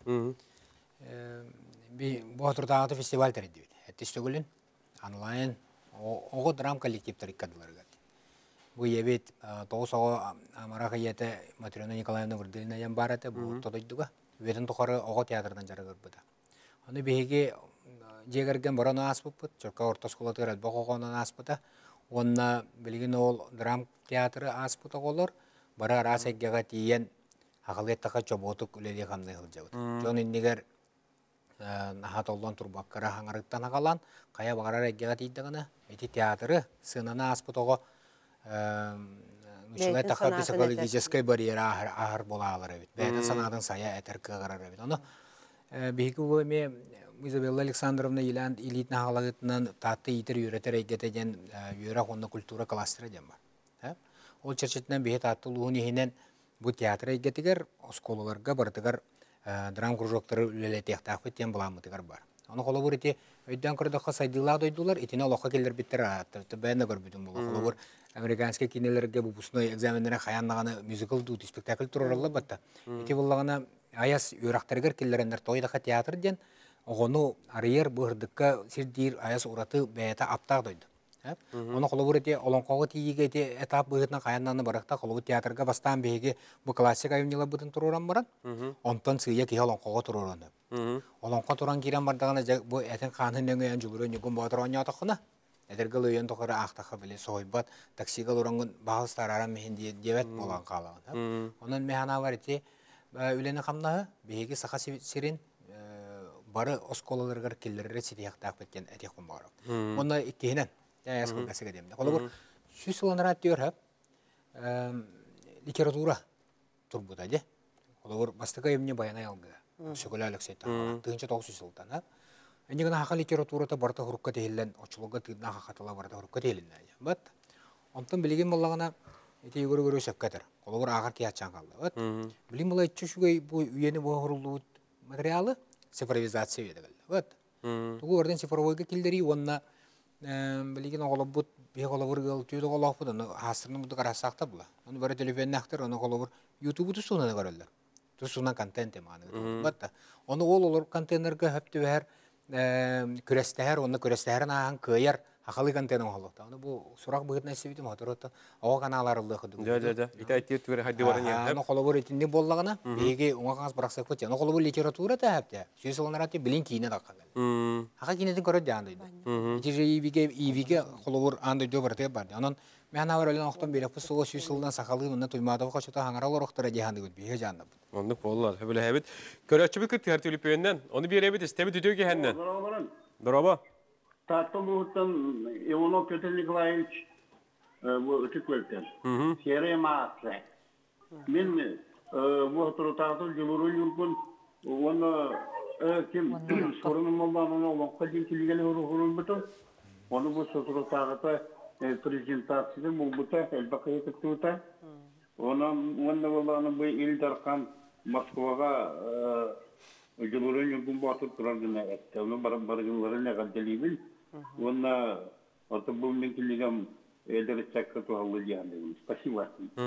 Bir bu hatırda festival teredi. Etişte gülün online o dram kolektifleri kadınlar geldi. Bu yebet toğuz o Amarakayete Matrona Nikolayevna Gurdelina yambarate bu toduyduga. Verin tokarı o tiyatrdan jarı gurbuda. Onu bihege jegergen barana aspıpıt. Çorka orta skola teret bokoğuna aspıta. Onna bilgin ol dram tiyatrı aspıta olur. Bara rasa gaga tiyen hakalet taka çobotuk uleli kamne hılcavut. Jon indiger nahat oldan turbakkara hangarıktan hakalan kaya bagara gaga tiydigana eti tiyatrı sınana asputogo Nuşulay taka psikologической барьера ahar bolalar evet. Beyden sanatın saya eter kagarar evet. Onu bihiki bu me Izabella Alexandrovna ilan ilitna hakalatından tatlı itir yöreter egetejen yöre onda kultura klastra jambar. Ol çerçetinden bir tatlılığın yehinen bu tiyatra getiger, oskolalarga barıtıgar dram krujokları ülelete yaktakfet diyen bulamıtıgar bar. Onu kola bur iti öydden kırdıqa saydılar doydular, itine oloqa keller bitter attı. Ben de görbüdüm bu. Kola bur Amerikanske kinelerge bu pusunu egzamenlere kayanlağını musical duty, spektakl turarlı batta. İti bullağına ayas yöraktarıgar kellerender toydaqa tiyatr diyen, oğunu ariyer bu hırdıqqa sirdir ayas uratı beyata aptaq doydu. Onu kolabor olan kogu tiyiga eti etap bıhıtna kayanlarını bırakta kolabor tiyatrga bastan beyge bu klasik ayımnyala bıtın tururan baran. Ondan sığıya ki olan kogu tururan. Olan kogu turan giren bardağına bu etin kanın nöngöyen juluru nügün bağıtıran yatakına. Edergal öyen tokarı ağtağı bile soybat taksigal oranın bağız tararan mehendi devet bolan kalan. Onun mehana var eti üleni kamnağı beyge sağa sirin barı oskolalargar killeri siti yaktak betken etik kumbarı. Onda ikkihinen. Ya ya sıkı kasık edeyim. Kolabor süs olanlar diyor hep. литература турбута де. Олар бастыка емне баянай алды. Сөкөлі Алексей Тағала. Тыгынча тоғыз жылдан. Әне гына хақа литературата барта хұрыққа тейілден, очылыға тыдына хақатыла барта хұрыққа тейілден. Бат, онтан білеген болағына әте егөрі көрі сөпкәтір. Олар ағар киятчан қалды. Бат, білген бола әтчі шүгей бұл үйені бұл хұрылды материалы цифровизация еді қалды. Бат, тұғы өрден цифровойға келдері, онына білеген оғылы бұд, бе қолы бұрғыл түйді қолы бұд, оны асырының бұды қарасақта бұла. Оны бәрі телефонын әқтір, оны қолы бұр YouTube тұсуынан көрілдір. Тұсуынан контент еманы. Бат, оны ол олар контейнерге хөпті бәр күрестәһәр, оны күрестәһәрен аһан кыяр, хакылы контейнер олықта. Оны бу сурак быгытна себети моторотта, ого каналарылды хыды. Да, да, да. Ита айтыр түгәр хадди барын я. Аны колобор итинде боллагына, беге уңагас бараксак көтә. Аны колобор литература та хәптә. Сөйсәләнәрәте билин кине даккан. Хм. Хака кинедән көрә дәндә. Итиҗе ибиге ибиге колобор анда дөбәртә бар. Анан мен авыралан оқтан беріп сол сөйсәлдән сакалы менә туймады качыта хаңаралар оқтыра дигәнде бит. Беге җанды. Онды боллар. Хәбеле хәбит. Көрәчбе кит тәртүле пәйнән. Оны беребит истәбе төдөгә хәннән. Здорово. Татто бутан Иванов Петр Николаевич в Тиквельтен. Серия Маасре. Мен в Тротату Дилуру Юркун он кем сорунун молданы он кадим килгеле урун бутан. Оны бу Тротатата презентацияда бу бута элбакай тектута. Она онда боланы бу ил таркан Москвага Дилуру Юркун батып турган әйтте. Оны барып-барып нәгәделибел. Онна ото бу мен килгән эдер чакырту алды дигән. Спасибо.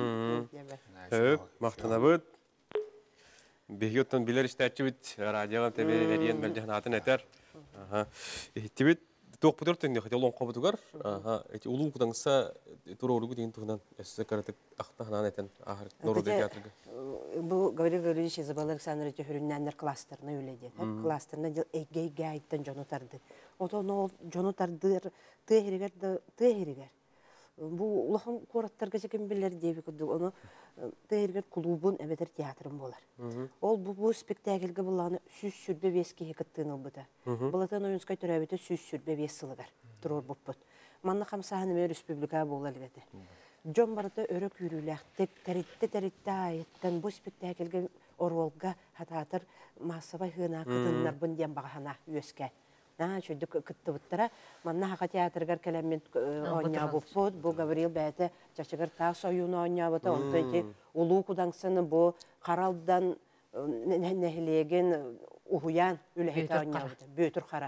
Хөп, мактанабыз. Бегеттен билер истәчү бит радиога тебе берген белдән атын әтер. Аха. Иттибит ток бутыртын ди хәтә лон кабытугар. Аха. Эти улуу кудаңса турору деген тугынан эссе каратык ахтанан әтен ахыр нороды театрга. Бу Гаврил Гаврилович Изабелла Александрович Хөрүннәннәр кластерны үледе. Кластерны дил эгей гайттан жонотарды. Ото но жонотарды тегерегер тегерегер. Бу улахан кораттарга жекем билер дип күдү. Оны тегерегер клубун эбетер театрын болар. Ол бу бу спектакльге буланы сүз сүрбе беске хекеттен булды. Булатан оюнскай төрәбете сүз сүрбе бес сылыгар. Турор буппут. Манна хамсаһаны мер республика болар диде. Жон барыта өрөк үрүләктек тәритте тәритте айттан бу спектакльге оролга хататыр массабай хына кытыннар бунден багана үескә. На чөйдү кыттыбыттара манна хака театргар келеммен оня буппут бу Гаврил бәте чачыгар та союна оня бата онтойти улуу кудаңсыны бу каралдан нехлеген ухуян үлехете оня бата бөтүр кара.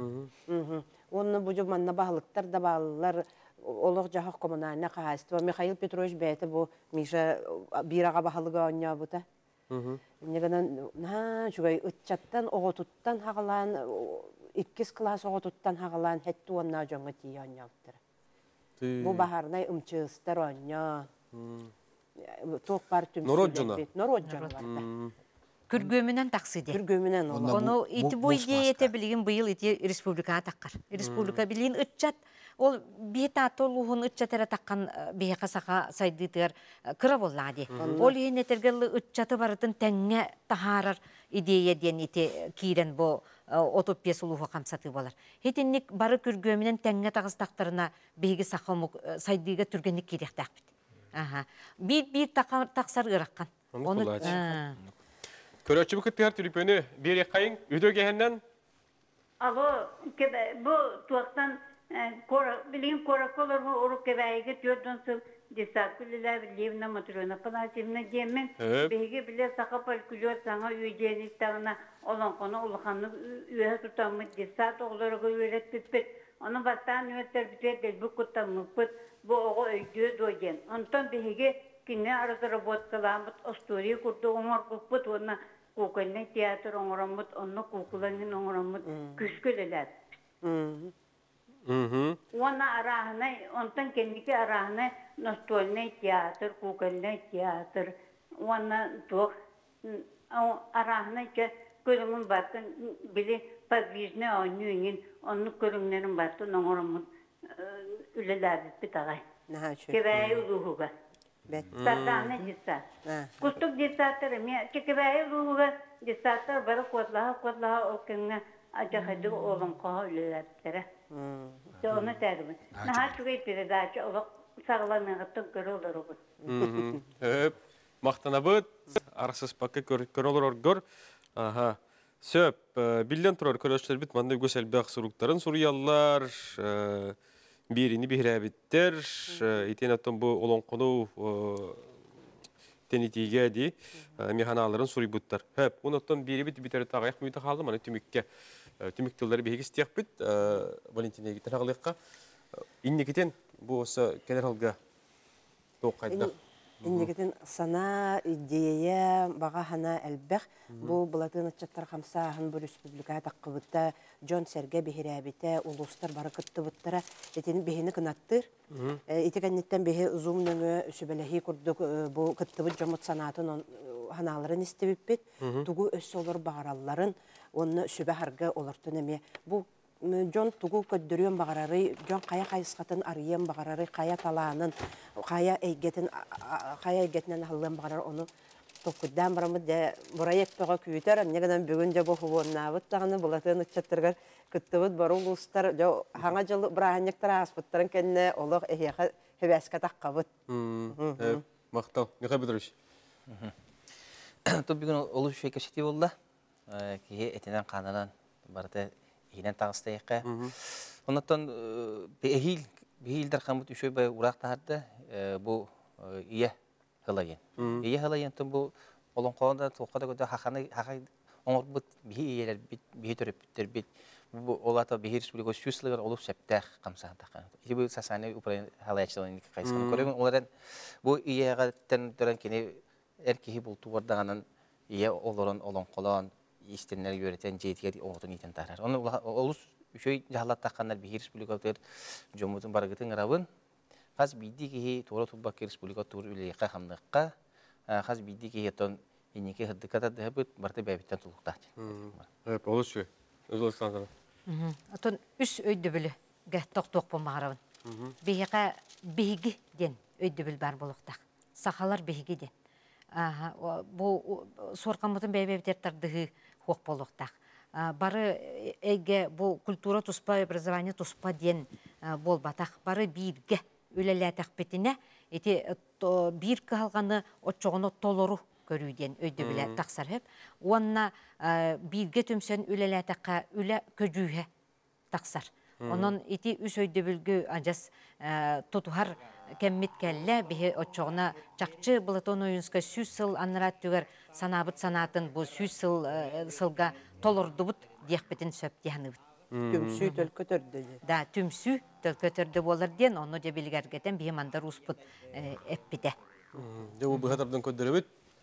Онны бу манна баглыктар да баллар олог жахак коммунальный хозяйство Михаил Петрович бәте бу Миша бирага бахалыга оня бата. Негенен на чугай ытчаттан оготуттан хагалан иккис класс оготуттан хагалан хетти онна жоңга тияняптыр. Бу бахарнай умчыстар оня. Ток бар түмсүлөр. Нороджона. Нороджона бар. Күргөмүнөн таксиди. Күргөмүнөн ол. Ону ити бу идеяте билген быйыл ити республикага таккар. Республика билген ытчат ол бета толугун ытчатара таккан бияка сака сайдытыр кыра боллади. Ол енетергел ытчаты барын теңге тахарар идея ден ити кирен бу отопия сулуга камсаты болар. Хетинник бары күргөмүнөн теңге тагыстактарына биги сакамык сайдыга түргенник киректак бит. Аха. Бир бир таксар ыраккан. Оны көрөчү бу тер түлүпөнү бере кайын өдөгө хеннен. Ало, кебе бу туактан кора билин кора колор урук кебеге төрдөн сыл десакулла ливна матрона палатимна демен беге биле сакапал күлөр саңа үйдени тагына олон кону улханны үйө тутамы десат оглорго үйрөтүппет. Аны баттан өтөр битет бу куттамы пут бу ого үйдө доген. Онтон беге кине арада работкаламыт история курду оңор пут онна кукулный театр оңоромут онно кукуланын оңоромут күскөлөлөр. Ona arahına, ondan kendiki arahına настольный театр, кукольный театр. Ona то arahına ki körümün bakın bile подвижный oynuyor. Onun körümlerin bakın onumun üleler bir tane. Kebeği ruhuga. Sardanı disa. Kustuk disatır mı? Kebeği ruhuga disatır bara kodlaha kodlaha okuyun. Acıkıcı olan kaha üleler tere. Onu terimi. Naha çuğay peredacı сағаламығыттың көрі олар оғыз. Höp, maqtanabıt, arasız pakka körolor orgor. Aha. Söp, bilden turur köröçler bit manda gösel baq suruktарын suriyallar, birini bihrabitter, iten atom bu olonqonu tenitiga di mehanaların suributtar. Höp, onotton biri bit biter tağayaq müyte qaldı mana tümükke. Tümüktülleri bihi istiyaq bit Valentina'ya gitten ağlayaqqa. İnnekiten bu olsa keler halga toqayda. İnnekiten sana idея bağa hana elbaq bu bulatın atçatlar xamsahan bu respublika taqıbıtta John Serge bihirabite uluslar barakıttı buttara eteni behini kınattır. Etikennetten behi uzun nöngü sübelehi kurduk bu kıttıbı jamut sanatın hanaların istebipit tugu ös olur bağaralların onu sübe harga olurtun eme bu John tugu köddürüyen bağararı, John kaya kayısqatın arıyen bağararı, kaya talağının, kaya eygetin, kaya eygetinden halığın bağararı onu tokuddan baramı da buraya ektoğa küyüter, ne kadar bugünce bu huvonuna vıttağını bulatığını çattırgar kıttıvıd barul uluslar, hana jılı bırağanyaktar aspıttарын kendine olaq ehiyaka hebeska taqqabıd. Maqtal, ne kadar bitirmiş? Tabii bugün olu şey keşiti oldu. Ki etinden kanadan barda Hinen tağıstayıqqa. Ondan behil, behildir qamutüşöy bay uraq tahardı. Bu iya hılayın. Iya hılayın tüm bu olon qoğunda toqada göde haqanı haqay oңor bit bihi iyeler bit bihi törüp bittir bit. Bu olata behir respublika süsligar olup septaq qamsan taqan. İti bu sasani Ukrayna halayçılığını qaysan. Көреген олардан bu iyaga ten tören kini erkehi bultu bardağanın iya olorun olon qolan istenler yöreten jeytiger oğutun iten tarar. Onu olus şöy jahalat taqanlar bir respublikadır jomutun baragıtın arabın. Qaz biddi ki to'g'ri tubbak respublika tur üleqa hamdaqqa. Qaz biddi ki ton iniki hıddıkata dehbit barta bebitten tuluqta. Hep olus şöy. Özbekistan sana. Aton üs öydübülü gahtoq toqpo mağarabın. Bihiqa bihigi den öydübül bar boluqtaq. Saxalar bihigi den. Bu sorqamıtın bebebtertardığı hoq boluqtaq. Бары эге бу культура туспа образование туспа ден болбатах бары бирге үлеләтәк бетине эти бир калганы отчогоно толору көрүден өйдө биле таксар хеп онна бирге төмсен үлеләтәккә үле көжүһе таксар онон эти үс өйдө билге ажас тутухар кеммит келле бихе отчогона чакчы булатон оюнска сүз сыл анрат түгер санабыт санатын бу сүз сыл сылга толордубут диякбетин сөп дияныбыт. Түмсүй төлкөтөрдү. Да, түмсүй төлкөтөрдү болар ден, оны же билгергетен беймандар успут эппите. Жабу быхатардан көддөрөбүт.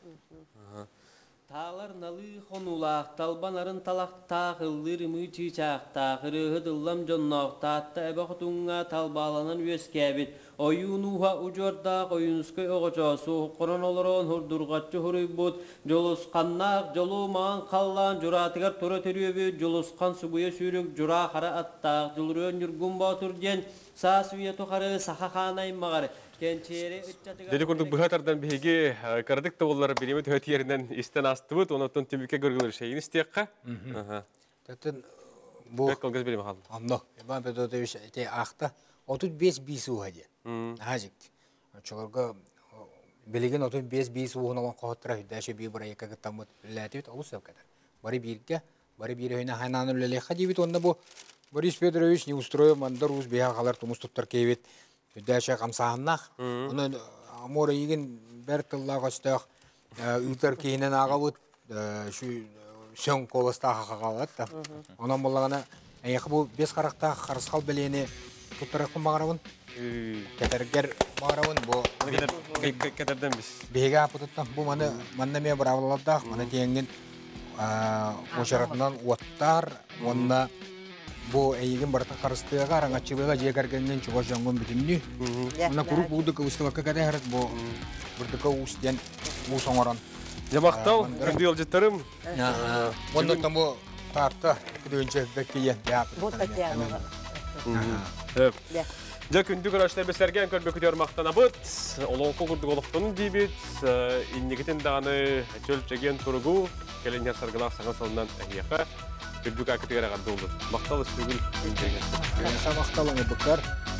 Tağlar nalı xonulaq, talbanarın talaqta, xıldır müçi çaqta, xırığı dıllam jonnaqta, tabaxtunga talbalanan üyeskebit. Oyunuha ucorda, oyunskay oğaçası, qoran olaran hurdurgatçı huribut, jolusqannaq, jolumağın qallan, juratigar tura törübüt, jolusqan subuya sürük, jura xara attaq, jolurön yurgun batur gen, sasüye tuxarı, saxaxanay mağarı. Dedi kurduk bıhatardan bihigi kardık da onları bilemet höt yerinden isten astıbıt, onattan tümüke görgülür şeyin isteyakka. Zaten bu... Pek kalgaz bileme kaldı. Anla. Ben de öyle şey akta otuz beş bis u hadi. Hacıktı. Çoğurga bilgin otuz beş bis uğun olan qohtra hüddaşı bir buraya kakıtamut latiyet olursa kadar. Bari birge, bari bir höyne hananı lele hadibit onda bu Борис Федорович не устроил мандар уз бега қалар тумус туттар кейбет. Дәшә камсаһыннах. Оны амор иген бер тылла гачтак үтер кейинен агабыт шу сөң колоста хагават та. Онан буллагана аяк бу бес каракта карысқал белене туттарак багарабын. Кетергер багарабын бу кетерден бис. Бега путуттан бу маны манна ме бравалда маны теңген ошаратынан оттар онна bu eğitim barata karıştığı karang açılığa jekargengen çuva jangon bitinni. Ona kurup bulduk ustalık kadar her bu burdaka usden bu songaran. Jamaktal kendi yolcularım. Onda tam bu tarta kudunca bekleyen ya. Bu tatyan. Evet. Ja kündük araçlar besergen körbek ödüyor maqtanabıt. Olon kurduk oluqtunun dibit. İnnigiten dağını çölçegen turugu. Kelenler sargılaq sağa salından ehiyaqa. Kündük akıtıgara qardı oldu. Maqtal üstügül gündegen. Maqtal maqtalını bukar.